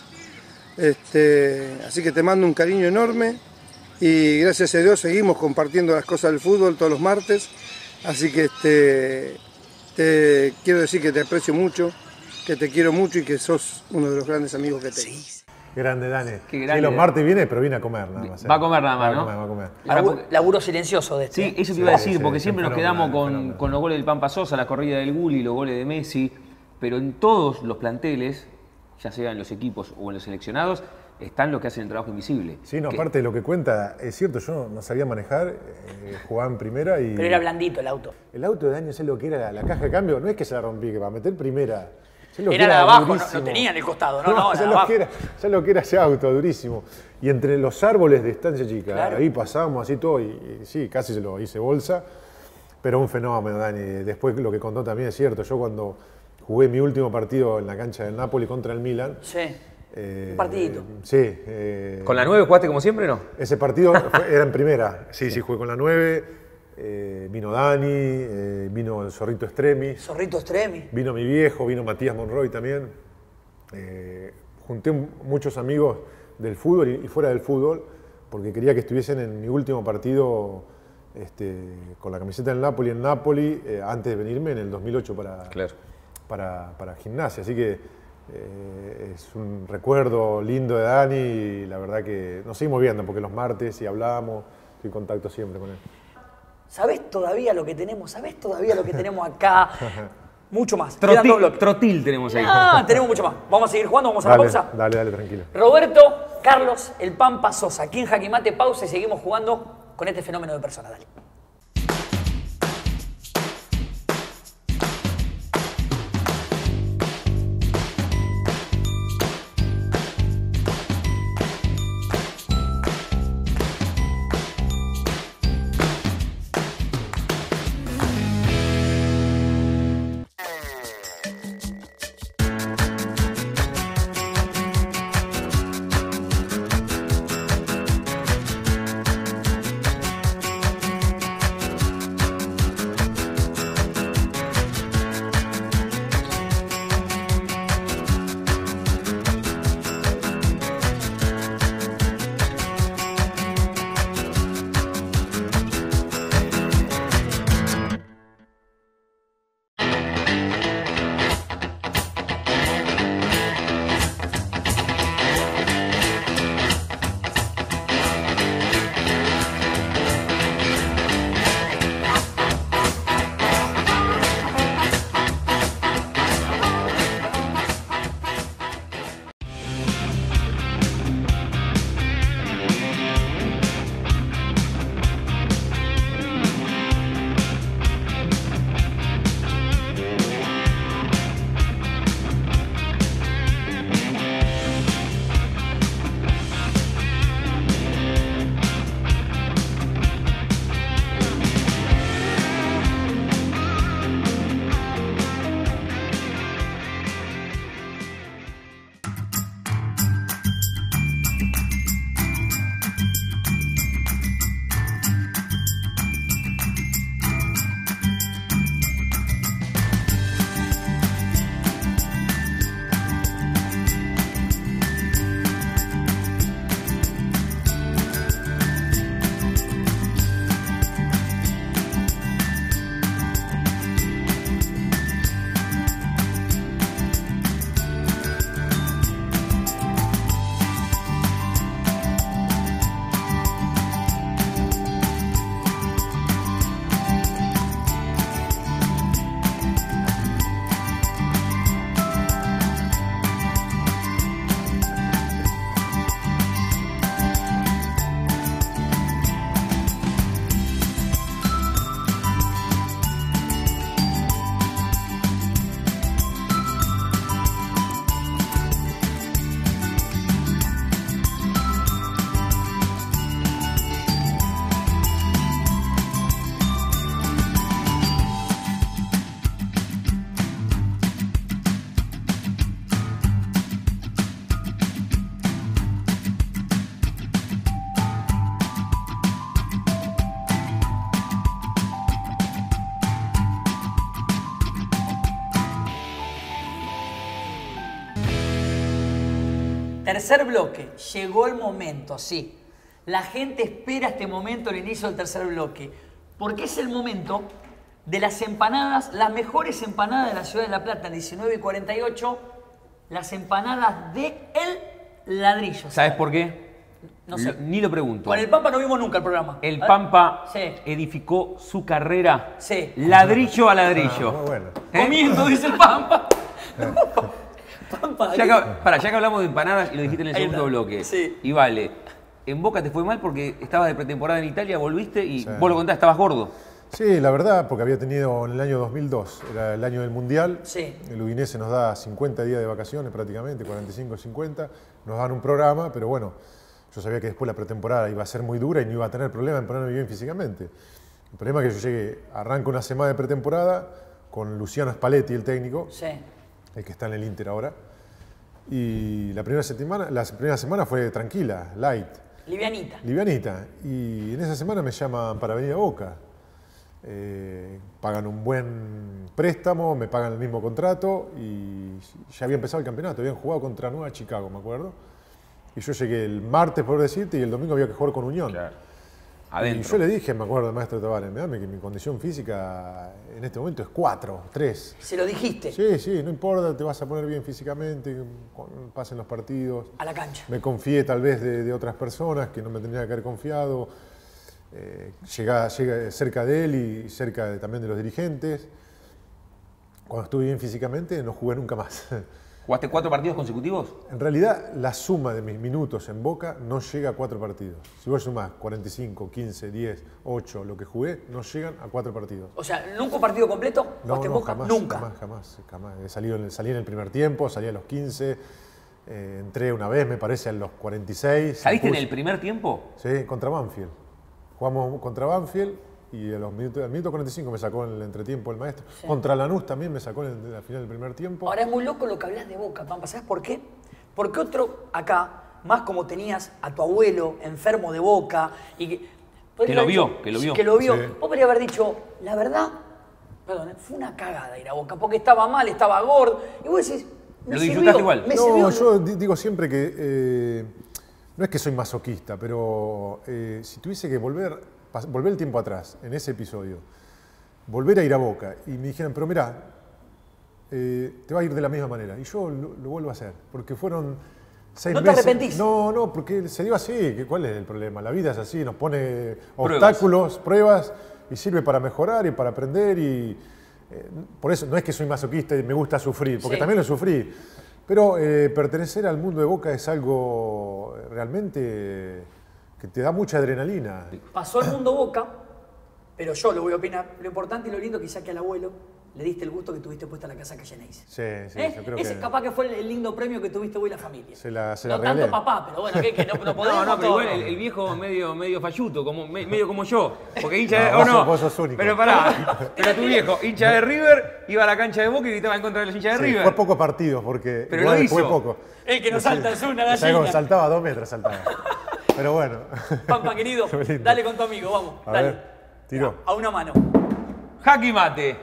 Este, así que te mando un cariño enorme y gracias a Dios seguimos compartiendo las cosas del fútbol todos los martes, así que este, te quiero decir que te aprecio mucho, que te quiero mucho y que sos uno de los grandes amigos que tengo. Grande, Dani. Qué grande. Sí, los martes viene, pero viene a comer nada más. ¿eh? Va a comer nada más, va ¿no? A comer, va a comer. Ahora, Laburo, porque- laburo silencioso de este. Sí, eso te Sí, iba a decir, sí, porque sí, siempre nos fenomenal, quedamos con, fenomenal. con los goles del Pampa Sosa, la corrida del Gulli, los goles de Messi, pero en todos los planteles, ya sea en los equipos o en los seleccionados, están los que hacen el trabajo invisible. Sí, no, Que- aparte de lo que cuenta, es cierto, yo no sabía manejar, eh, jugaba en primera y... Pero era blandito el auto. El auto de Dani, sé lo que era la, la caja de cambio, no es que se la rompí, que para meter primera. sé lo que Era la de abajo, no, durísimo. no tenía en el costado, no, no, la sé de lo abajo. que era, sé lo que era ese auto, durísimo. Y entre los árboles de Estancia Chica, Claro. ahí pasábamos así todo y, y sí, casi se lo hice bolsa, pero un fenómeno, Dani. Después lo que contó también es cierto, yo cuando jugué mi último partido en la cancha del Napoli contra el Milan, Sí. eh, Un partidito. sí. eh, ¿Con la nueve jugaste como siempre o no? ese partido fue- era en primera. Sí, sí, jugué con la nueve. eh, vino Dani, eh, vino el Zorrito Extremis, Zorrito Extremi. vino mi viejo, vino Matías Monroy también. Eh, junté m- muchos amigos del fútbol y, y fuera del fútbol porque quería que estuviesen en mi último partido este, con la camiseta del Napoli en Napoli eh, antes de venirme en el dos mil ocho para, Claro. para, para Gimnasia. Así que eh, es un recuerdo lindo de Dani y la verdad que nos seguimos viendo porque los martes y hablamos, estoy en contacto siempre con él. ¿Sabés todavía lo que tenemos? ¿Sabés todavía lo que tenemos acá? Mucho más. Quedan dos Trotil, bloques. trotil tenemos ahí. Ah, tenemos mucho más. Vamos a seguir jugando, vamos a la Dale, pausa. dale, dale, tranquilo. Roberto, Carlos, el Pampa Sosa. Aquí en Jaque Mate, pausa y seguimos jugando con este fenómeno de persona. Dale. Tercer bloque. Llegó el momento, sí. La gente espera este momento, el inicio del tercer bloque. Porque es el momento de las empanadas, las mejores empanadas de la ciudad de La Plata, diecinueve y cuarenta y ocho. Las empanadas de El Ladrillo. ¿Sabes, ¿Sabes por qué? No sé. Lo, ni lo pregunto. Con el Pampa no vimos nunca el programa. El Pampa sí. edificó su carrera sí. ladrillo a ladrillo. Ah, bueno. ¿Eh? Comiendo, dice el Pampa. Pampa. Ya que, para, ya que hablamos de empanadas y lo dijiste en el Ahí segundo está. bloque. Sí. Y vale, en Boca te fue mal porque estabas de pretemporada en Italia, volviste y Sí. vos lo contaste, estabas gordo. Sí, la verdad, porque había tenido en el año dos mil dos, era el año del Mundial. Sí. El Udinese nos da cincuenta días de vacaciones prácticamente, cuarenta y cinco, cincuenta. Nos dan un programa, pero bueno, yo sabía que después la pretemporada iba a ser muy dura y no iba a tener problema en ponerme bien físicamente. El problema es que yo llegué, arranco una semana de pretemporada con Luciano Spalletti, el técnico, Sí. el que está en el Inter ahora. Y la primera semana, la primera semana fue tranquila, light, Livianita. livianita. Y en esa semana me llaman para venir a Boca. Eh, pagan un buen préstamo, me pagan el mismo contrato y ya había empezado el campeonato, habían jugado contra Nueva Chicago, me acuerdo. Y yo llegué el martes, por decirte, y el domingo había que jugar con Unión. Claro. Y Adentro. yo le dije, me acuerdo al maestro Tavares, mirame que mi condición física en este momento es cuatro, tres. Se lo dijiste. Sí, sí, no importa, te vas a poner bien físicamente, cuando pasen los partidos. A la cancha. Me confié tal vez de, de otras personas que no me tendría que haber confiado. Eh, llega, llega cerca de él y cerca de, también de los dirigentes. Cuando estuve bien físicamente no jugué nunca más. ¿Jugaste cuatro partidos consecutivos? En realidad la suma de mis minutos en Boca no llega a cuatro partidos. Si vos sumás cuarenta y cinco, quince, diez, ocho, lo que jugué, no llegan a cuatro partidos. O sea, ¿nunca un partido completo? No, ¿Jugaste en no, Boca? jamás, Nunca. jamás, jamás, jamás. He salido, en- salí en el primer tiempo, salí a los quince, eh, entré una vez, me parece, a los cuarenta y seis. ¿Saliste en Puse- el primer tiempo? Sí, contra Banfield. Jugamos contra Banfield y a los minutos, al minuto cuarenta y cinco me sacó en el entretiempo el maestro. Sí. Contra Lanús también me sacó en el, al final del primer tiempo. Ahora es muy loco lo que hablas de Boca, Pampa. ¿Sabes por qué? Porque otro acá, más como tenías a tu abuelo enfermo de Boca y que... podría lo haber vio, dicho- que lo vio. Que lo vio. Sí. Vos podrías haber dicho, la verdad, perdón, ¿eh? Fue una cagada ir a Boca, porque estaba mal, estaba gordo. Y vos decís, me Lo sirvió, disfrutaste igual. me No, sirvió. yo di- digo siempre que eh, no es que soy masoquista, pero eh, si tuviese que volver, pas- volver el tiempo atrás, en ese episodio, volver a ir a Boca y me dijeran, pero mirá, eh, te va a ir de la misma manera. Y yo lo, lo vuelvo a hacer, porque fueron seis ¿No te meses. arrepentís? No, no, porque se dio así. que ¿Cuál es el problema? La vida es así, nos pone obstáculos, pruebas, y sirve para mejorar y para aprender. Y eh, por eso no es que soy masoquista y me gusta sufrir, porque Sí. también lo sufrí. Pero eh, pertenecer al mundo de Boca es algo realmente que te da mucha adrenalina. Pasó el mundo Boca, pero yo lo voy a opinar. Lo importante y lo lindo quizá que al abuelo le diste el gusto que tuviste puesta la casa que llenéis. Sí, sí, ¿Eh? yo creo Ese que capaz que fue el, el lindo premio que tuviste vos y la familia. se la, se la No regalé. tanto papá, pero bueno, que, que no, no podemos No, no, pero todo. igual el, el viejo medio, medio falluto, como, me- medio como yo. Porque hincha No, de. vos ¿O no? sos- vos sos único. Pero pará, pero tu viejo, hincha de River, iba a la cancha de Boca y gritaba en contra de los hinchas de Sí, River. fue pocos partidos, porque Pero igual lo hizo. fue poco. El que no salta es una ¿Sabés cómo gallina. saltaba? A dos metros saltaba. Pero bueno. Pampa, querido, Fue lindo. dale con tu amigo, vamos, A dale. ver, tiró. A una mano. Jaque mate.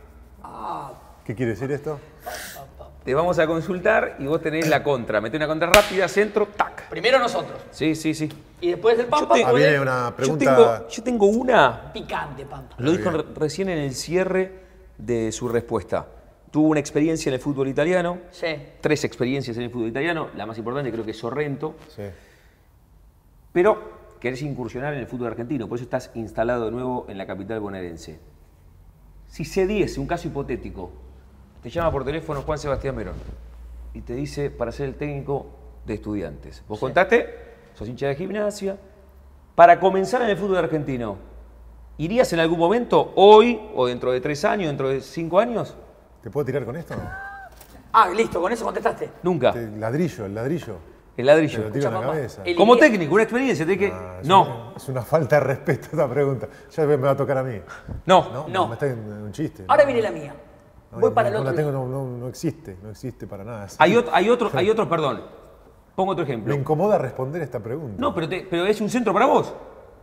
¿Qué quiere decir esto? Te vamos a consultar y vos tenés la contra. Meté una contra rápida, centro, tac. Primero nosotros. Sí, sí, sí. Y después del Pampa te- Ah, puede- viene una Yo pregunta. tengo, yo tengo una. picante, Pampa. Lo dijo re- recién en el cierre de su respuesta. Tuvo una experiencia en el fútbol italiano. Sí. Tres experiencias en el fútbol italiano. La más importante creo que es Sorrento. Sí. Pero querés incursionar en el fútbol argentino. Por eso estás instalado de nuevo en la capital bonaerense. Si se diese un caso hipotético, te llama por teléfono Juan Sebastián Verón y te dice para ser el técnico de Estudiantes. Vos contaste, sos hincha de Gimnasia. Para comenzar en el fútbol argentino, ¿irías en algún momento, hoy o dentro de tres años, dentro de cinco años? ¿Te puedo tirar con esto? Ah, listo, con eso contestaste. Nunca. El ladrillo, el ladrillo. El Te ladrillo. lo tiro en Escucha, la papá, cabeza. el- Como técnico, una experiencia. Te dije, Ah, es no, una- es una falta de respeto esta pregunta. Ya me va a tocar a mí. no. No, No. me está en un chiste. Ahora no. viene la mía. No, Voy no, para el no otro la tengo, lado. no, no, no existe, no existe para nada. Hay otro, hay otro, hay otro, perdón. Pongo otro ejemplo. Me incomoda responder esta pregunta. No, pero, te- pero es un centro para vos.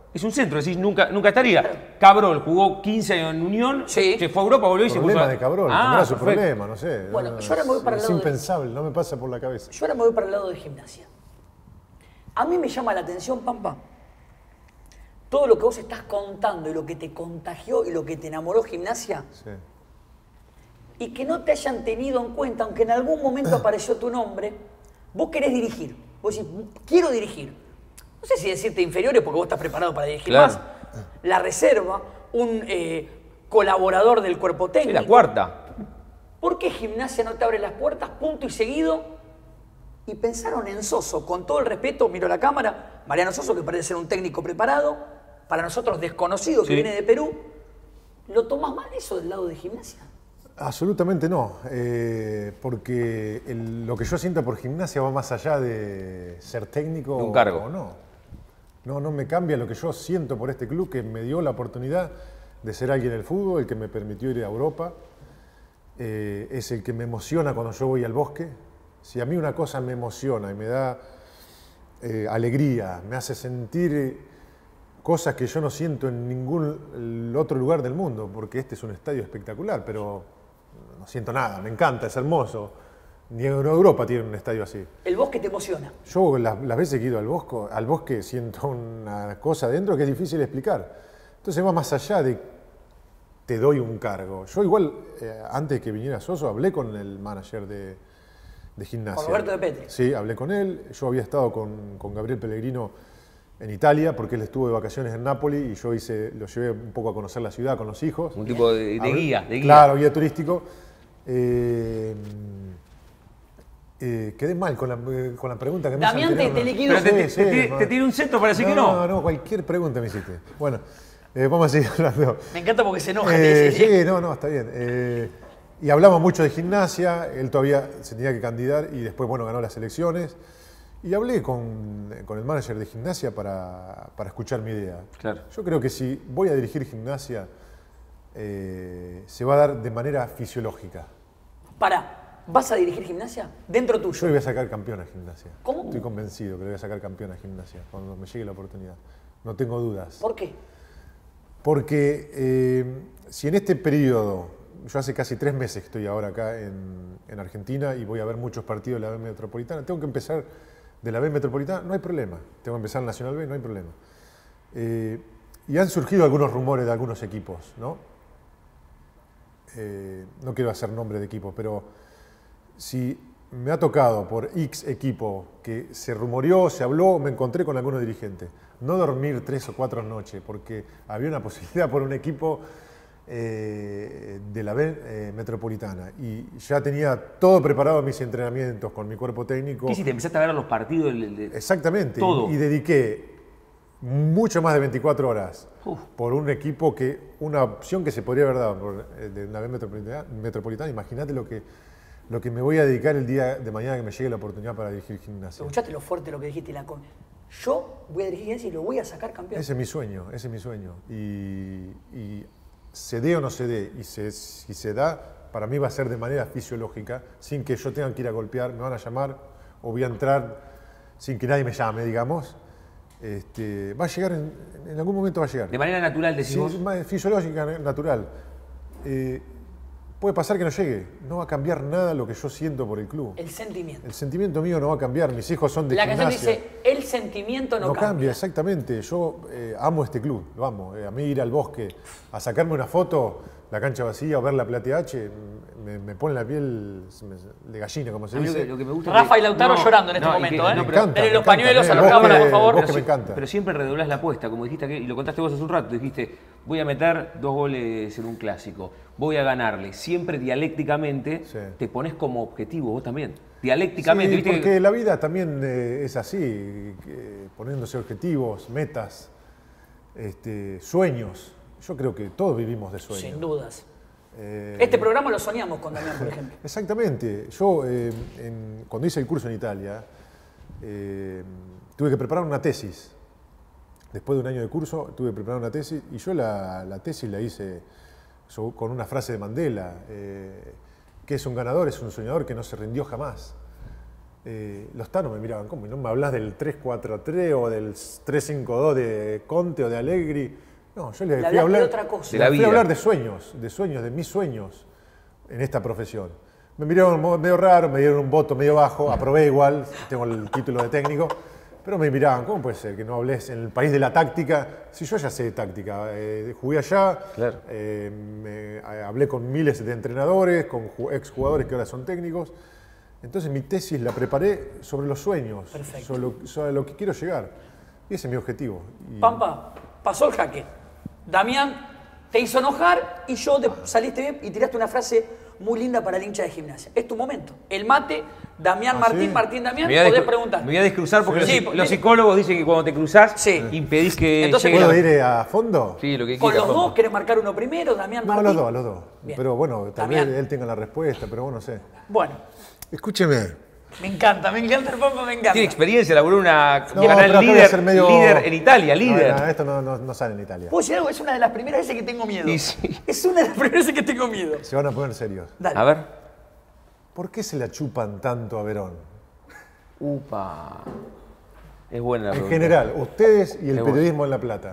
Es un centro, decís, nunca, nunca estaría. Cabrol jugó quince años en Unión, Sí. se fue a Europa, volvió y se puso Problema a... de Cabrol, Ah, tendrá su perfecto. problema, no sé. Bueno, no, yo ahora me voy para el es lado de- impensable, no me pasa por la cabeza. Yo ahora me voy para el lado de Gimnasia. A mí me llama la atención, Pampa, todo lo que vos estás contando y lo que te contagió y lo que te enamoró Gimnasia, Sí. y que no te hayan tenido en cuenta, aunque en algún momento apareció tu nombre, vos querés dirigir. Vos decís, quiero dirigir. No sé si decirte inferiores porque vos estás preparado para dirigir Claro. más. La reserva, un eh, colaborador del cuerpo Sí, técnico. la cuarta. ¿Por qué Gimnasia no te abre las puertas, punto y seguido? Y pensaron en Soso, con todo el respeto, miro la cámara, Mariano Soso, que parece ser un técnico preparado, para nosotros desconocido, que Sí. viene de Perú. ¿Lo tomás mal eso del lado de Gimnasia? Absolutamente no, eh, porque el- lo que yo siento por Gimnasia va más allá de ser técnico De un cargo. o no. No, no me cambia lo que yo siento por este club que me dio la oportunidad de ser alguien en el fútbol, el que me permitió ir a Europa, eh, es el que me emociona cuando yo voy al bosque. Si a mí una cosa me emociona y me da eh, alegría, me hace sentir eh, cosas que yo no siento en ningún otro lugar del mundo, porque este es un estadio espectacular, pero no siento nada, me encanta, es hermoso. Ni en Europa tiene un estadio así. El bosque te emociona. Yo las, las veces que he ido al bosque, al bosque siento una cosa dentro que es difícil de explicar. Entonces va más allá de te doy un cargo. Yo igual, eh, antes de que viniera Soso, hablé con el manager de, de Gimnasia. Con Roberto de Petri. Sí, hablé con él. Yo había estado con, con Gabriel Pellegrino en Italia, porque él estuvo de vacaciones en Nápoli y yo hice, lo llevé un poco a conocer la ciudad con los hijos. Un tipo de, de Hablé- guía, de guía. Claro, guía turístico. Eh, eh, quedé mal con la, eh, con la pregunta que me Damián hiciste te- anterior, te ¿no? liquidó. Pero te, Sí, te- sí, te- no. te tiene un centro para decir no, que no. No, no, cualquier pregunta me hiciste. Bueno, eh, vamos a seguir hablando. Me encanta porque se enoja. Eh, te dice. sí, no, no, está bien. Eh, y hablamos mucho de Gimnasia, él todavía se tenía que candidatar y después, bueno, ganó las elecciones. Y hablé con, con el manager de Gimnasia para, para escuchar mi idea. Claro. Yo creo que si voy a dirigir Gimnasia, eh, se va a dar de manera fisiológica. Pará, ¿vas a dirigir Gimnasia? Dentro Yo tuyo. le voy a sacar campeón a Gimnasia. ¿Cómo? Estoy convencido que le voy a sacar campeón a Gimnasia cuando me llegue la oportunidad. No tengo dudas. ¿Por qué? Porque eh, si en este periodo, yo hace casi tres meses que estoy ahora acá en, en Argentina y voy a ver muchos partidos de la B Metropolitana, tengo que empezar de la B Metropolitana, no hay problema. Tengo que empezar en Nacional B, no hay problema. Eh, y han surgido algunos rumores de algunos equipos, ¿no? Eh, no quiero hacer nombre de equipos, pero si me ha tocado por X equipo que se rumoreó, se habló, me encontré con algunos dirigentes. No dormir tres o cuatro noches, porque había una posibilidad por un equipo eh, de la B eh, Metropolitana. Y ya tenía todo preparado mis entrenamientos con mi cuerpo técnico. ¿Qué hiciste? ¿Empezaste a ver los partidos? del- del- Exactamente. Todo. Y, y dediqué mucho más de veinticuatro horas Uf. por un equipo que, una opción que se podría haber dado por, eh, de una B Metropolitana. metropolitana. Imagínate lo que, lo que me voy a dedicar el día de mañana que me llegue la oportunidad para dirigir Gimnasia. ¿Escuchaste lo fuerte lo que dijiste, la con? Yo voy a dirigir Gimnasia y lo voy a sacar campeón. Ese es mi sueño, ese es mi sueño. Y, y se dé o no se dé, y se, si se da, para mí va a ser de manera fisiológica, sin que yo tenga que ir a golpear, me van a llamar o voy a entrar sin que nadie me llame, digamos. Este, va a llegar, en, en algún momento va a llegar. De manera natural, Sí, decimos. es más fisiológica, natural. Eh, puede pasar que no llegue, no va a cambiar nada lo que yo siento por el club. El sentimiento. El sentimiento mío no va a cambiar, mis hijos son de La canción Gimnasia. dice, el sentimiento no, No cambia. cambia, exactamente. Yo eh, amo este club, lo amo. Eh, a mí ir al bosque a sacarme una foto, la cancha vacía o ver la Platea H, me, me pone la piel me- de gallina, como se A mí lo dice. que, lo que me gusta Rafa es y que- Lautaro llorando en este y que- momento, ¿eh? no, Me pero- encanta, Denle me los encanta. pañuelos a El los bosque- cámaras, por favor. el bosque Pero, me si- encanta. pero siempre redoblás la apuesta, como dijiste aquí, y lo contaste vos hace un rato, dijiste, voy a meter dos goles en un clásico, voy a ganarle. Siempre dialécticamente Sí. te pones como objetivo vos también. Dialécticamente, Sí, ¿viste? porque que- la vida también eh, es así, que poniéndose objetivos, metas, este, sueños. Yo creo que todos vivimos de sueños. Sin dudas. Eh, Este programa lo soñamos con Damián, por ejemplo. Exactamente. Yo, eh, en- cuando hice el curso en Italia, eh, tuve que preparar una tesis. Después de un año de curso, tuve que preparar una tesis y yo la, la tesis la hice so- con una frase de Mandela, eh, que es un ganador, es un soñador que no se rindió jamás. eh, los tanos me miraban, ¿cómo? ¿No me hablas del tres cuatro tres o del tres cinco dos de Conte o de Allegri? No, yo les fui a hablar de otra cosa. De la fui vida. a hablar de sueños, de sueños, de mis sueños en esta profesión. Me miraron medio raro, me dieron un voto medio bajo, aprobé igual, tengo el título de técnico, pero me miraban, ¿cómo puede ser que no hables en el país de la táctica? Si yo ya sé de táctica, eh, jugué allá, Claro. eh, me, hablé con miles de entrenadores, con exjugadores que ahora son técnicos. Entonces mi tesis la preparé sobre los sueños, sobre lo, sobre lo que quiero llegar. Y ese es mi objetivo. Y Pampa, pasó el jaque. Damián te hizo enojar y yo te saliste bien y tiraste una frase muy linda para el hincha de Gimnasia. Es tu momento. El mate, Damián ¿Ah, Martín, sí? Martín Damián, Me voy a podés descru- preguntar. Me voy a descruzar porque Sí, los, porque- los psicólogos dicen que cuando te cruzás Sí. impedís que Entonces, llegue ¿Puedo la- ir a fondo? Sí, lo que Con quieras, los dos, Pampa. ¿querés marcar uno primero? Damián No, a Martín. los dos, a los dos. Bien. Pero bueno, tal Damián. vez él tenga la respuesta, pero bueno, no sé. Bueno, Escúcheme. me encanta, me encanta el Pampa, me encanta. Tiene experiencia, laburó una No, canal pero acá voy a líder, ser medio- líder en Italia, líder. No, no, esto no, no, no sale en Italia. ¿Puedo decir algo? Es una de las primeras veces que tengo miedo. Y sí. Es una de las primeras veces que tengo miedo. Se van a poner serios. Dale. A ver. ¿Por qué se la chupan tanto a Verón? Upa. Es buena la En pregunta. general, ustedes y el Es periodismo en La Plata.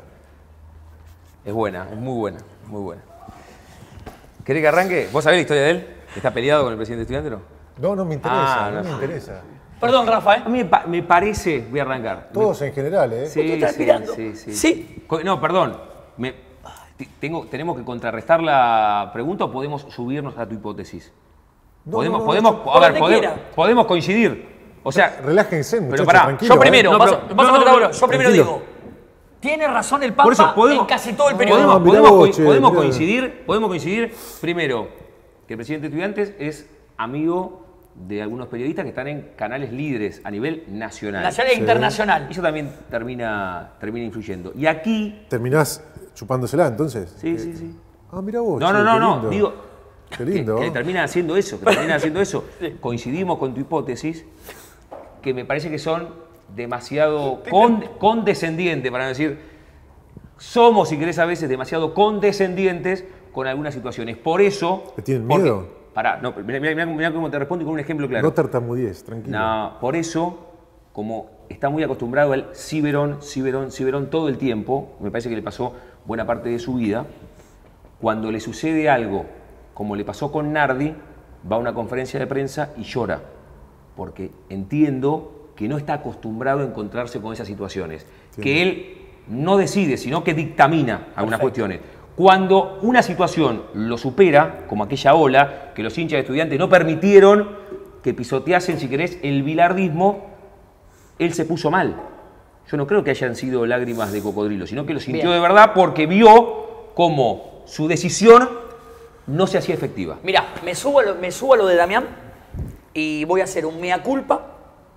Es buena, es muy buena, muy buena. ¿Querés que arranque? ¿Vos sabés la historia de él? ¿Está peleado con el presidente estudiante o no? No, no me interesa, Ah, no, no me sé. interesa. Perdón, Rafa, ¿eh? A mí me, pa- me parece, voy a arrancar. Todos en general, ¿eh? Sí, ¿Tú estás sí, mirando? sí, sí. Sí. Co- No, perdón. Me- t- tengo, ¿Tenemos que contrarrestar la pregunta o podemos subirnos a tu hipótesis? No, podemos, no, no, podemos, yo- a por ver, donde podemos, quiera. podemos coincidir. O sea, Relájense, muchachos, pará, tranquilo. Yo primero, No, vas, pero- vas no, a meter no, la no, bola. Yo primero tranquilo. digo, tiene razón el Pampa por eso podemos, en casi todo el No, periodismo. podemos, mirá podemos vos, coi- che, podemos mirá. coincidir, podemos coincidir, primero, que el presidente de Estudiantes es amigo de algunos periodistas que están en canales líderes a nivel nacional. Nacional e internacional. Eso también termina, termina influyendo. Y aquí, ¿Terminás chupándosela entonces? sí, sí, sí. Ah, mira vos. No, che, no, qué no, no, lindo. digo, Qué lindo. que, que terminan haciendo eso, que terminan haciendo eso. Coincidimos con tu hipótesis, que me parece que son demasiado con- condescendientes, para no decir, somos, si querés, a veces demasiado condescendientes con algunas situaciones. Por eso... ¿Te tienen porque- miedo? Pará, no, mirá, mirá- mirá cómo te respondo y con un ejemplo claro. No tartamudees, tranquilo. No, por eso, como está muy acostumbrado al ciberón, ciberón, ciberón todo el tiempo, me parece que le pasó buena parte de su vida, cuando le sucede algo, como le pasó con Nardi, va a una conferencia de prensa y llora, porque entiendo que no está acostumbrado a encontrarse con esas situaciones, que él no decide, sino que dictamina algunas cuestiones. Cuando una situación lo supera, como aquella ola, que los hinchas de Estudiantes no permitieron que pisoteasen, si querés, el bilardismo, él se puso mal. Yo no creo que hayan sido lágrimas de cocodrilo, sino que lo sintió Bien. de verdad porque vio cómo su decisión no se hacía efectiva. Mira, me subo, a lo, me subo a lo de Damián y voy a hacer un mea culpa.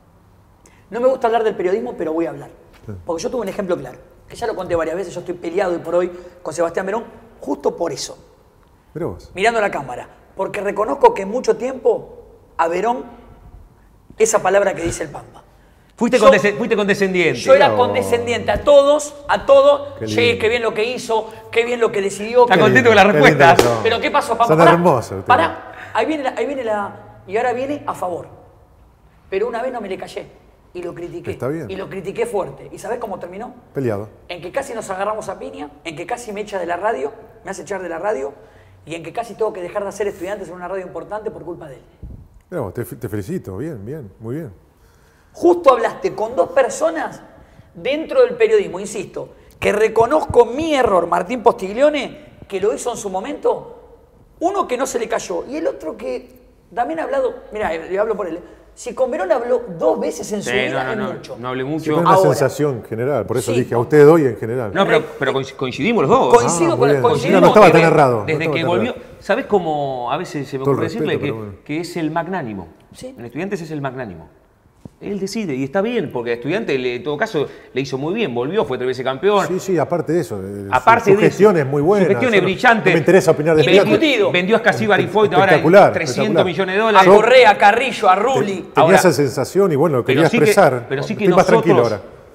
No me gusta hablar del periodismo, pero voy a hablar. Porque yo tuve un ejemplo claro, que ya lo conté varias veces, yo estoy peleado hoy por hoy con Sebastián Verón, justo por eso, Mirá vos. mirando a la cámara. Porque reconozco que en mucho tiempo a Verón, esa palabra que dice el Pampa. Fuiste, Yo- condesc- fuiste condescendiente. Yo era No. condescendiente a todos, a todos. Qué Che, lindo. qué bien lo que hizo, qué bien lo que decidió. Está qué- contento con las Qué lindo respuestas. que son. Pero ¿qué pasó, Pampa? Son Pará, hermosos ustedes. pará. Ahí viene, la, ahí viene la... Y ahora viene a favor. Pero una vez no me le callé. Y lo critiqué. Está bien. Y lo critiqué fuerte. ¿Y sabés cómo terminó? Peleado. En que casi nos agarramos a piña, en que casi me echa de la radio, me hace echar de la radio, y en que casi tengo que dejar de ser estudiantes en una radio importante por culpa de él. Mirá vos, te, te felicito. Bien, bien, muy bien. Justo hablaste con dos personas dentro del periodismo, insisto, que reconozco mi error, Martín Postiglione, que lo hizo en su momento, uno que no se le cayó y el otro que también ha hablado, mira, le hablo por él, si con Verón habló dos veces en su Sí, vida, no, es no, no, mucho. no hablé Sí, mucho. pero es una Ahora. sensación general, por eso Sí. dije a ustedes doy en general. No, pero, pero coinc- coincidimos los dos. Coincido Ah, con muy bien. coincidimos No, no estaba que- tan errado. no Desde estaba que tan volvió. errado. ¿Sabés cómo a veces se me Todo el ocurre decirle respeto, que, pero bueno. que es el magnánimo? Sí. En Estudiantes es el magnánimo. Él decide y está bien, porque Estudiante le- en todo caso le hizo muy bien, volvió, fue tres veces campeón. Sí, sí, aparte de eso. eh, Aparte su, su de gestión eso, es muy buena. Su gestión yo es no- brillante. No me interesa opinar de Indiscutido. Estudiantes. Discutido. Vendió a Scassi Barifoit ahora en Espectacular, trescientos espectacular. millones de A dólares. Correa, a Carrillo, a Rulli. Tenía Ahora- esa sensación y bueno, lo pero quería sí que- expresar. pero sí que Estoy más tranquilo nosotros- ahora.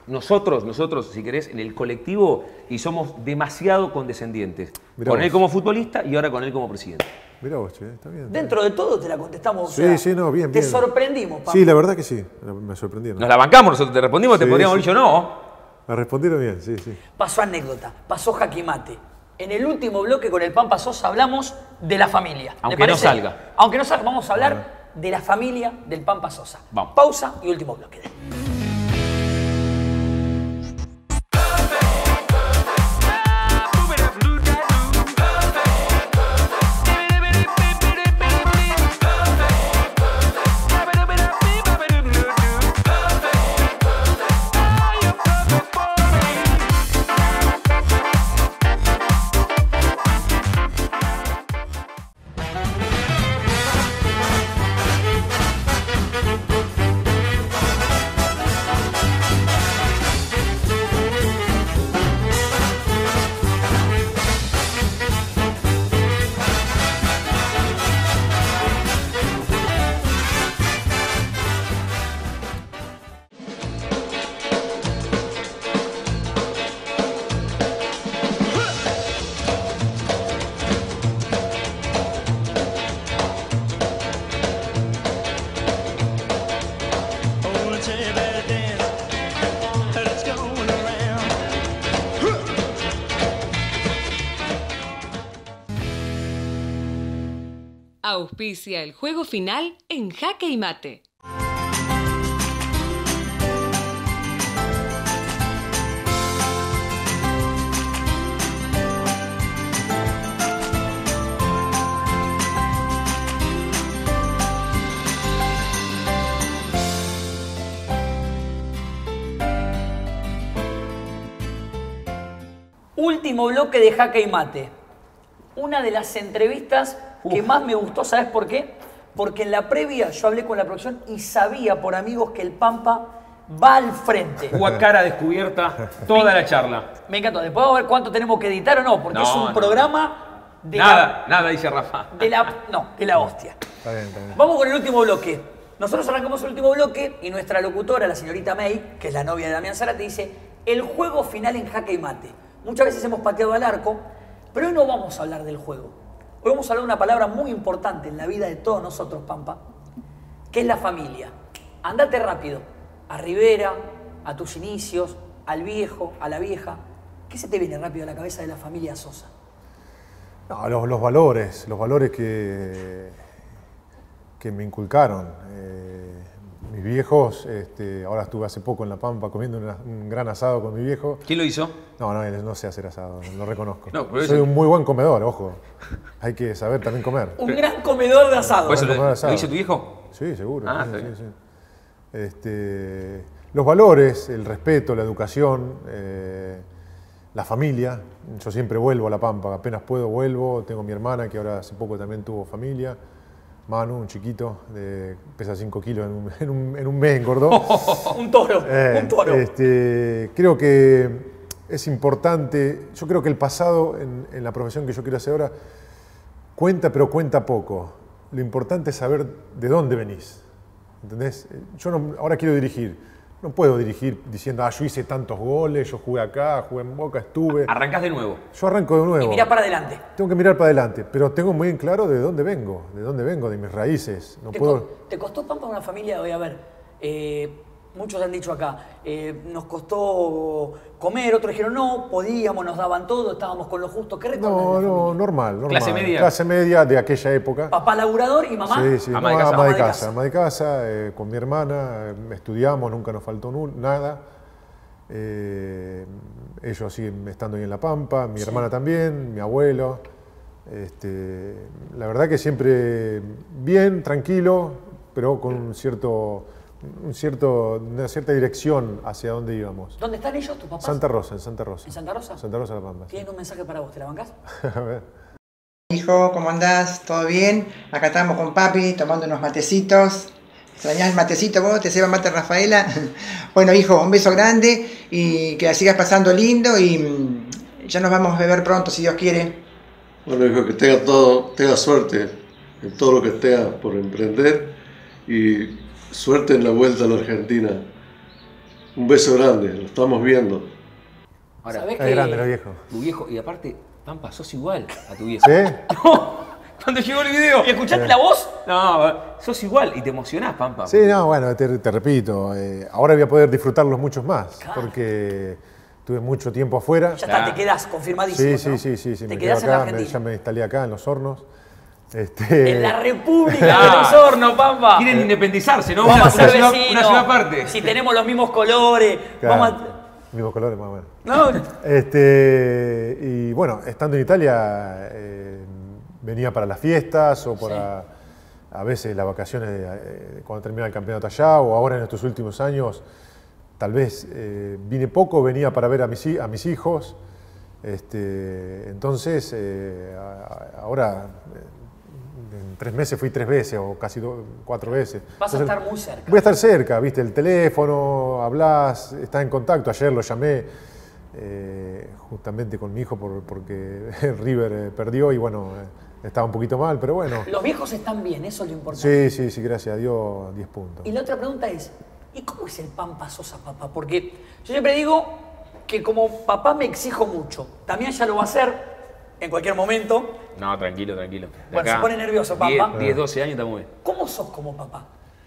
nosotros, nosotros, si querés, en el colectivo, y somos demasiado condescendientes. Mirá con él vos. como futbolista y ahora con él como presidente. Mirá vos, che, está bien. Está Dentro de todo te la contestamos. Sí, o sea, sí, no, bien, Te bien. sorprendimos, Pampa. Sí, la verdad que sí, me sorprendieron. Nos la bancamos, nosotros te respondimos, te Sí, podríamos sí. haber dicho no. Me respondieron bien, sí, sí. Pasó anécdota, pasó jaque mate. En el último bloque con el Pampa Sosa hablamos de la familia. ¿Le Aunque no parece? salga. Aunque no salga, vamos a hablar de la familia del Pampa Sosa. Vamos. Pausa y último bloque. Auspicia el juego final en Jaque y Mate. Último bloque de Jaque y Mate. Una de las entrevistas que más me gustó, ¿sabes por qué? Porque en la previa yo hablé con la producción y sabía por amigos que el Pampa va al frente. Hubo a cara descubierta toda la charla. Me encantó. Después vamos a ver cuánto tenemos que editar o no, porque No, es un no. programa de Nada, nada, dice Rafa. la, de la... No, de la hostia. Está bien, está bien. Vamos con el último bloque. Nosotros arrancamos el último bloque y nuestra locutora, la señorita May, que es la novia de Damián Zárate, dice el juego final en Jaque y Mate. Muchas veces hemos pateado al arco, pero hoy no vamos a hablar del juego. Hoy vamos a hablar de una palabra muy importante en la vida de todos nosotros, Pampa, que es la familia. Andate rápido, a Rivera, a tus inicios, al viejo, a la vieja. ¿Qué se te viene rápido a la cabeza de la familia Sosa? No, los, los valores, los valores que, que me inculcaron. Eh, mis viejos, este, ahora estuve hace poco en La Pampa comiendo una- un gran asado con mi viejo. ¿Quién lo hizo? No, no, él no sé hacer asado, lo reconozco. No, pero Soy eso- un muy buen comedor, ojo. Hay que saber también comer. Un gran comedor de asado. ¿Pues eso Bueno, lo, asado. lo hizo tu hijo? Sí, seguro. Ah, sí, está sí, bien. sí. Este, los valores, el respeto, la educación, eh, la familia. Yo siempre vuelvo a La Pampa, apenas puedo vuelvo. Tengo mi hermana que ahora hace poco también tuvo familia. Manu, un chiquito, de, pesa cinco kilos, en un, en un- en un mes engordó. Un toro, Eh, un toro. este, creo que es importante, yo creo que el pasado en, en la profesión que yo quiero hacer ahora cuenta, pero cuenta poco. Lo importante es saber de dónde venís. ¿Entendés? Yo no- ahora quiero dirigir. No puedo dirigir diciendo, ah, yo hice tantos goles, yo jugué acá, jugué en Boca, estuve. Arrancás de nuevo. Yo arranco de nuevo. Y mirá para adelante. Tengo que mirar para adelante, pero tengo muy en claro de dónde vengo, de dónde vengo, de mis raíces. No ¿Te, puedo... co- te costó, Pampa, una familia? Oye, a ver, eh, muchos han dicho acá, eh, nos costó comer, otros dijeron no, podíamos, nos daban todo, estábamos con lo justo. ¿Qué recuerdas No, de la no, familia? normal, normal. ¿Clase media? Clase media de aquella época. Papá laburador y mamá. Sí, sí, Ama no, de casa. ama de Ama de casa, casa. ama de casa, eh, con mi hermana, eh, estudiamos, nunca nos faltó nu- nada. Eh, ellos siguen estando ahí en La Pampa, mi hermana también, mi abuelo. Este, la verdad que siempre bien, tranquilo, pero con un cierto, un cierto, una cierta dirección hacia dónde íbamos. ¿Dónde están ellos, tus papás? Santa Rosa, en Santa Rosa. ¿En Santa Rosa? Santa Rosa, La Pampa. sí. Tienen un mensaje para vos, ¿te la bancás? A ver. Hijo, ¿cómo andás? ¿Todo bien? Acá estamos con papi tomando unos matecitos. ¿Extrañás el matecito vos? ¿Te lleva mate Rafaela? Bueno, hijo, un beso grande y que la sigas pasando lindo y mm, ya nos vamos a beber pronto, si Dios quiere. Bueno, hijo, que tenga todo, tenga suerte en todo lo que tenga por emprender y suerte en la vuelta a la Argentina. Un beso grande, lo estamos viendo. Ahora, ¿Sabés Es que grande, lo viejo. tu viejo, y aparte, Pampa, sos igual a tu viejo. ¿Sí? No, cuando llegó el video. ¿Y escuchaste la voz? No, sos igual y te emocionás, Pampa. Sí, no, bueno, te, te repito, eh, ahora voy a poder disfrutarlos muchos más, Claro. porque tuve mucho tiempo afuera. Ya está, te quedás confirmadísimo. Sí, sí, ¿no? sí, sí, sí, Te me quedás quedo en acá, Argentina. me- ya me instalé acá en Los Hornos. Este, En la República Ah. de los Hornos, Pampa. Quieren independizarse, ¿no? Vamos a Una ser ciudad- vecinos. Una ciudad aparte. Si tenemos los mismos colores. Claro. Vamos a... Mismos colores, más o menos. No, Este, y bueno, estando en Italia, eh, venía para las fiestas o para a veces las vacaciones eh, cuando termina el campeonato allá, o ahora en estos últimos años, tal vez eh, vine poco, venía para ver a mis, hi- a mis hijos. Este, entonces, eh, a- ahora eh, en tres meses fui tres veces o casi do- cuatro veces. vas a Entonces, estar muy cerca. Voy a estar cerca, viste, el teléfono, hablas, estás en contacto. Ayer lo llamé eh, justamente con mi hijo por- porque River eh, perdió y bueno, eh, estaba un poquito mal, pero bueno. Los viejos están bien, eso es lo importante. Sí, sí, sí, gracias a Dios, diez puntos. Y la otra pregunta es, ¿y cómo es el Pampa Sosa, papá? Porque yo siempre digo que como papá me exijo mucho. También ya lo va a hacer en cualquier momento. No, tranquilo, tranquilo. De Bueno, acá, se pone nervioso, Pampa. diez, doce años está muy bien. ¿Cómo sos como papá?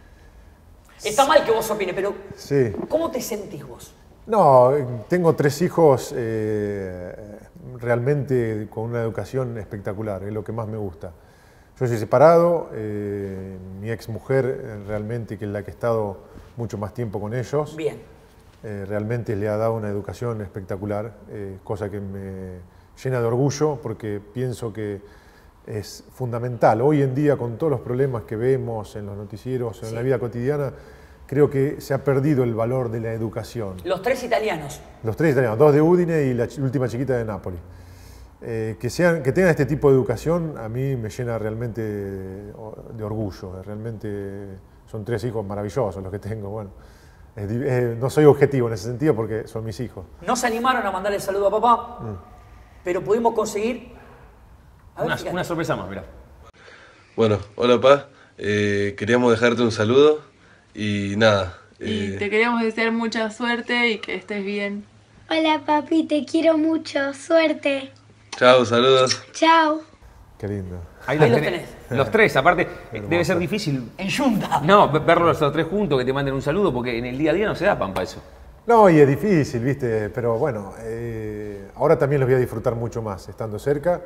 Está mal que vos opines, pero Sí. ¿cómo te sentís vos? No, eh, tengo tres hijos eh, realmente con una educación espectacular, es lo que más me gusta. Yo soy separado, eh, mi ex mujer realmente, que es la que he estado mucho más tiempo con ellos, Bien. eh, realmente le ha dado una educación espectacular, eh, cosa que me llena de orgullo porque pienso que es fundamental. Hoy en día, con todos los problemas que vemos en los noticieros, en Sí. la vida cotidiana, creo que se ha perdido el valor de la educación. Los tres italianos. Los tres italianos, dos de Udine y la ch- última chiquita de Nápoli. Eh, que, sean, que tengan este tipo de educación a mí me llena realmente de, de orgullo. Realmente son tres hijos maravillosos los que tengo. Bueno, es di- eh, no soy objetivo en ese sentido porque son mis hijos. No se animaron a mandarle saludo a papá, pero pudimos conseguir... A ver, Una, fíjate. una sorpresa más, mirá. Bueno, hola Pa, Eh, queríamos dejarte un saludo y nada. Y eh, te queremos desear mucha suerte y que estés bien. Hola papi, te quiero mucho. Suerte. Chao, saludos. Chao. Qué lindo. Ahí, Ahí los los tenés. Los tres, aparte, eh, debe ser difícil. En yunta. No, ve- verlos los tres juntos, que te manden un saludo, porque en el día a día no se da, Pampa, eso. No, y es difícil, ¿viste? Pero bueno, eh, ahora también los voy a disfrutar mucho más estando cerca.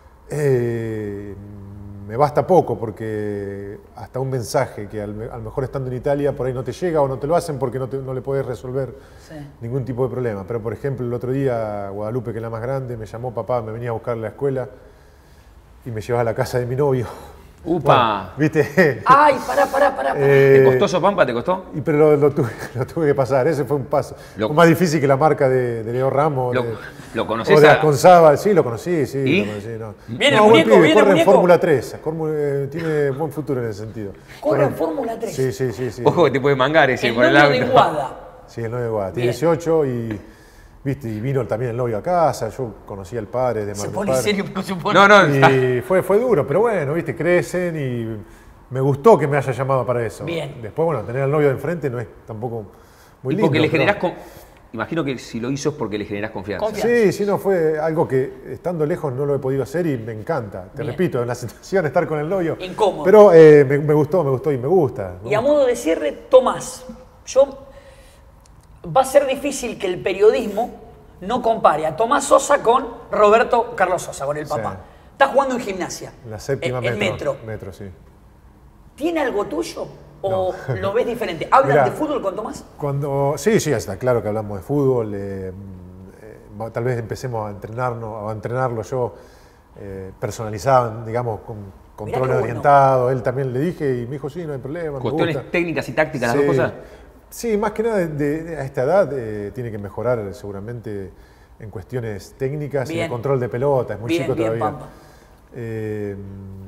Eh, me basta poco porque hasta un mensaje que al, me- a lo mejor estando en Italia por ahí no te llega o no te lo hacen porque no, te- no le puedes resolver Sí. ningún tipo de problema. Pero por ejemplo el otro día Guadalupe, que es la más grande, me llamó papá, me venía a buscar a la escuela y me llevaba a la casa de mi novio. ¡Upa! Bueno, ¿viste? Ay, pará, pará, pará. pará. Eh, ¿Te costó eso, Pampa? ¿Te costó? Y pero lo, lo tuve, lo tuve que pasar, ese fue un paso. Lo- Fue más difícil que la marca de, de Leo Ramos. ¿Lo, de- lo conocés o de a- Asconzábal, sí, lo conocí, sí. ¿Y? Lo conocí, no. ¿Viene no, el buen muñeco? pibe, ¿Viene el corre en muñeco? Fórmula tres, Cormu- eh, tiene buen futuro en ese sentido. Corre en Corre- Fórmula tres. Sí, sí, sí. sí. Ojo que te puede mangar ese El por el novio de auto. Guada. Sí, el novio de Guada. Tiene Bien. dieciocho y, viste, y vino también el novio a casa. Yo conocí al padre de Se Martín pone Padre. serio, porque se pone... No, no, Y fue, fue duro, pero bueno, viste, crecen y me gustó que me haya llamado para eso. Bien. Después, bueno, tener al novio de enfrente no es tampoco muy y lindo. porque le pero- generás... con- Imagino que si lo hizo es porque le generás confianza. Confianza. Sí, sí, no, fue algo que estando lejos no lo he podido hacer y me encanta. Te Bien. repito, en la situación estar con el novio. Incómodo. Pero eh, me, me gustó, me gustó y me gusta. me Y a gusta. modo de cierre, Tomás, yo va a ser difícil que el periodismo no compare a Tomás Sosa con Roberto Carlos Sosa, con el papá. Sí. Está jugando en gimnasia. La séptima en, en metro. metro. Metro, sí. ¿Tiene algo tuyo o lo ves diferente? ¿Hablan Mirá. de fútbol con Tomás? Cuando, sí, sí, está claro que hablamos de fútbol. eh, eh, tal vez empecemos a entrenarnos, a entrenarlo yo eh, personalizado, digamos, con control qué bueno. orientado. Él también le dije y me dijo, sí, no hay problema. me Cuestiones gusta. técnicas y tácticas, las Sí. dos cosas. Sí, más que nada de- de- a esta edad eh, tiene que mejorar seguramente en cuestiones técnicas y Bien. de control de pelota, es muy Bien, chico bien, todavía. Pampa. Eh,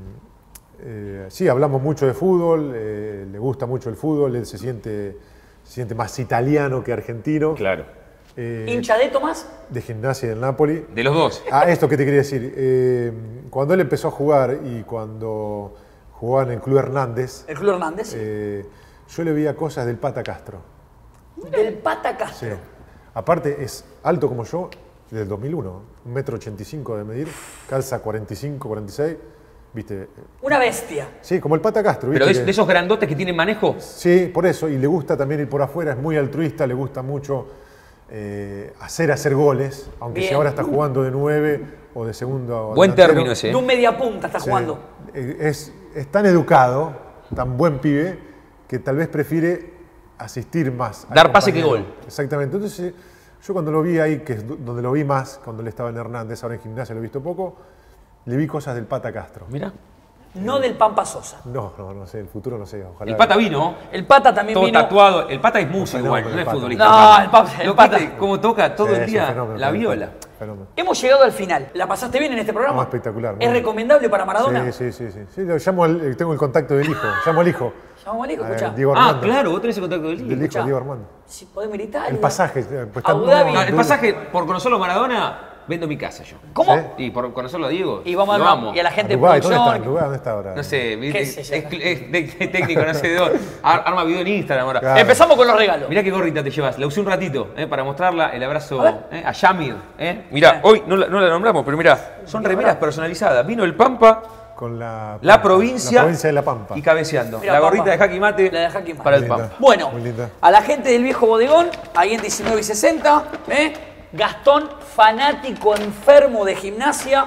eh, sí, hablamos mucho de fútbol, eh, le gusta mucho el fútbol, él se siente, se siente más italiano que argentino. Claro. Eh, ¿Hincha de Tomás? de Gimnasia del Napoli. De los dos. Ah, esto que te quería decir. eh, cuando él empezó a jugar y cuando jugaba en el Club Hernández, El Club Hernández. eh, yo le veía cosas del Pata Castro. Del Pata Castro. Sí. Aparte es alto como yo, del dos mil uno, un metro ochenta y cinco de medir, calza cuarenta y cinco, cuarenta y seis, ¿viste? Una bestia. Sí, como el Pata Castro. ¿viste? Pero de, que, de esos grandotes que tienen manejo. Sí, por eso, y le gusta también ir por afuera, es muy altruista, le gusta mucho eh, hacer, hacer goles, aunque Bien. si ahora está jugando de nueve o de segundo. Buen delantero, término ese. De un media punta está sí, jugando. Es, es tan educado, tan buen pibe, que tal vez prefiere asistir más. al Dar pase que compañero. gol. Exactamente. Entonces, yo cuando lo vi ahí, que es donde lo vi más, cuando él estaba en Hernández, ahora en Gimnasia lo he visto poco, le vi cosas del Pata Castro. Mira. No del Pampa Sosa. No, no, no sé, el futuro no sé, ojalá. El Pata vino. El Pata también Todo vino. tatuado. El Pata es músico igual, no, el es Pata. futbolista. No, el Pata. El Lo Pata. viste cómo toca todo Sí, el es un día fenómeno, la fenómeno, viola. fenómeno. Hemos llegado al final. ¿La pasaste bien en este programa? No, espectacular. muy ¿Es bien. recomendable para Maradona? Sí, sí, sí. sí. sí lo llamo al- tengo el contacto del hijo. Llamo al hijo. Llamamos al hijo, a escuchá. Diego Ah, Armando. claro, vos tenés el contacto del Del hijo. hijo, Escuchá. Diego Armando. Si podemos ir a Italia. El pasaje. eh, Pues está- Abu Dhabi. No, el pasaje, por conocerlo a Maradona, vendo mi casa yo. ¿Cómo? ¿Sí? Y por conocerlo a Diego, Y vamos lo a amo. y a la gente de Dubái, ¿dónde está? producción. Dubái, ¿dónde está ahora? No sé, ¿viste? ¿Qué es, sé yo? es- es de- de técnico, no sé de dónde. Ar- Arma video en Instagram ahora. Claro. Empezamos con los regalos. Mirá qué gorrita te llevas. La usé un ratito eh, para mostrarla. El abrazo A ver. eh, a Yamir. Eh. Mirá, hoy no la, no la nombramos, pero mirá, son remeras personalizadas. Vino el Pampa, Con la, la provincia, la provincia de La Pampa. y cabeceando. Mirá, la gorrita Pampa. de Jaque Mate, La de Jaque Mate. para el Muy linda. Pampa. Bueno, Muy linda. a la gente del viejo bodegón, ahí en diecinueve y sesenta, ¿eh? Gastón, fanático enfermo de gimnasia,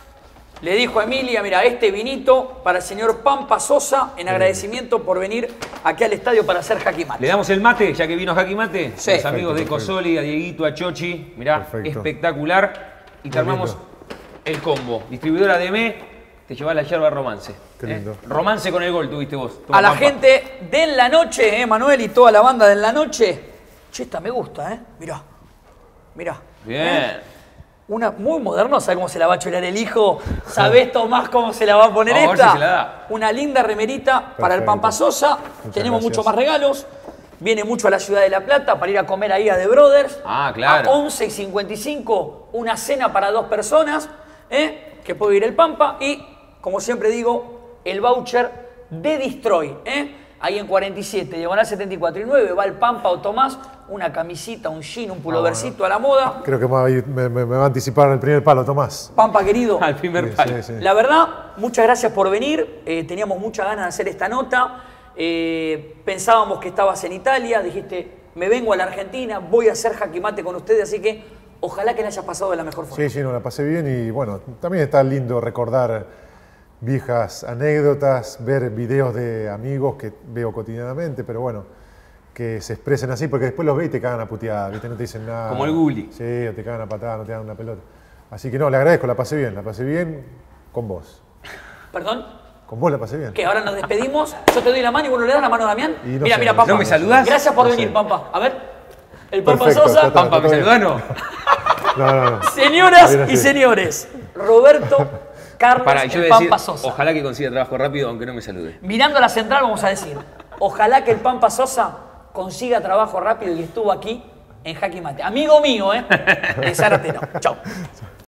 le dijo a Emilia, mira, este vinito para el señor Pampa Sosa, en agradecimiento por venir aquí al estadio para hacer Jaque Mate. Le damos el mate, ya que vino Jaque Mate. Sí. Los amigos de Perfecto, Cosoli, a Dieguito, a Chochi. Mirá, Perfecto. espectacular. Y te Muy armamos lindo. el combo. Distribuidora de M E, te llevas la yerba Romance. Qué ¿eh? lindo. Romance con el gol tuviste vos. Toma, A la Pampa. gente de En la Noche, ¿eh, Manuel? Y toda la banda de En la Noche. Che, esta me gusta, ¿eh? Mirá, mirá. Bien. Una muy moderna, ¿sabes cómo se la va a chorar el hijo? ¿Sabés, Tomás, cómo se la va a poner Vamos a ver esta? si se la da. Una linda remerita para el Perfecto. Pampa Sosa. Muchas Tenemos gracias. muchos más regalos. Viene mucho a la ciudad de La Plata para ir a comer ahí a The Brothers. Ah, claro. A once y cincuenta y cinco, una cena para dos personas, ¿eh? Que puede ir el Pampa. Y, como siempre digo, el voucher de Destroy, ¿eh? Ahí en cuarenta y siete, diagonal setenta y cuatro y nueve, va el Pampa o Tomás, una camisita, un jean, un pulovercito a la moda. Creo que me va, a ir- me- me- me va a anticipar el primer palo, Tomás. Pampa querido, Al primer Sí, palo. sí, sí. la verdad, muchas gracias por venir. Eh, teníamos muchas ganas de hacer esta nota. Eh, pensábamos que estabas en Italia, dijiste, me vengo a la Argentina, voy a hacer Jaque Mate con ustedes, así que ojalá que la hayas pasado de la mejor forma. Sí, sí, no, la pasé bien y bueno, también está lindo recordar viejas anécdotas, ver videos de amigos que veo cotidianamente, pero bueno, que se expresen así, porque después los ves y te cagan a puteada, ¿viste? No te dicen nada. Como el Gulli. Sí, o te cagan a patada, no te dan una pelota. Así que no, le agradezco, la pasé bien, la pasé bien con vos. Perdón, Con vos la pasé bien. que ahora nos despedimos. Yo te doy la mano y vos no le das la mano a Damián. Y no mira, sé, mira, no Pampa. ¿No me saludás? Gracias por No venir, sé. Pampa. A ver, el Pampa Perfecto, Sosa. está- Pampa, ¿me está bien. saludás no? No, no, no. Señoras Bien y así. señores, Roberto Carlos Para, yo el voy a decir, Pampa Sosa. ojalá que consiga trabajo rápido, aunque no me salude. Mirando a la central vamos a decir, ojalá que el Pampa Sosa consiga trabajo rápido y estuvo aquí en Jaque Mate. Amigo mío, ¿eh? De Zárate, no. Chau.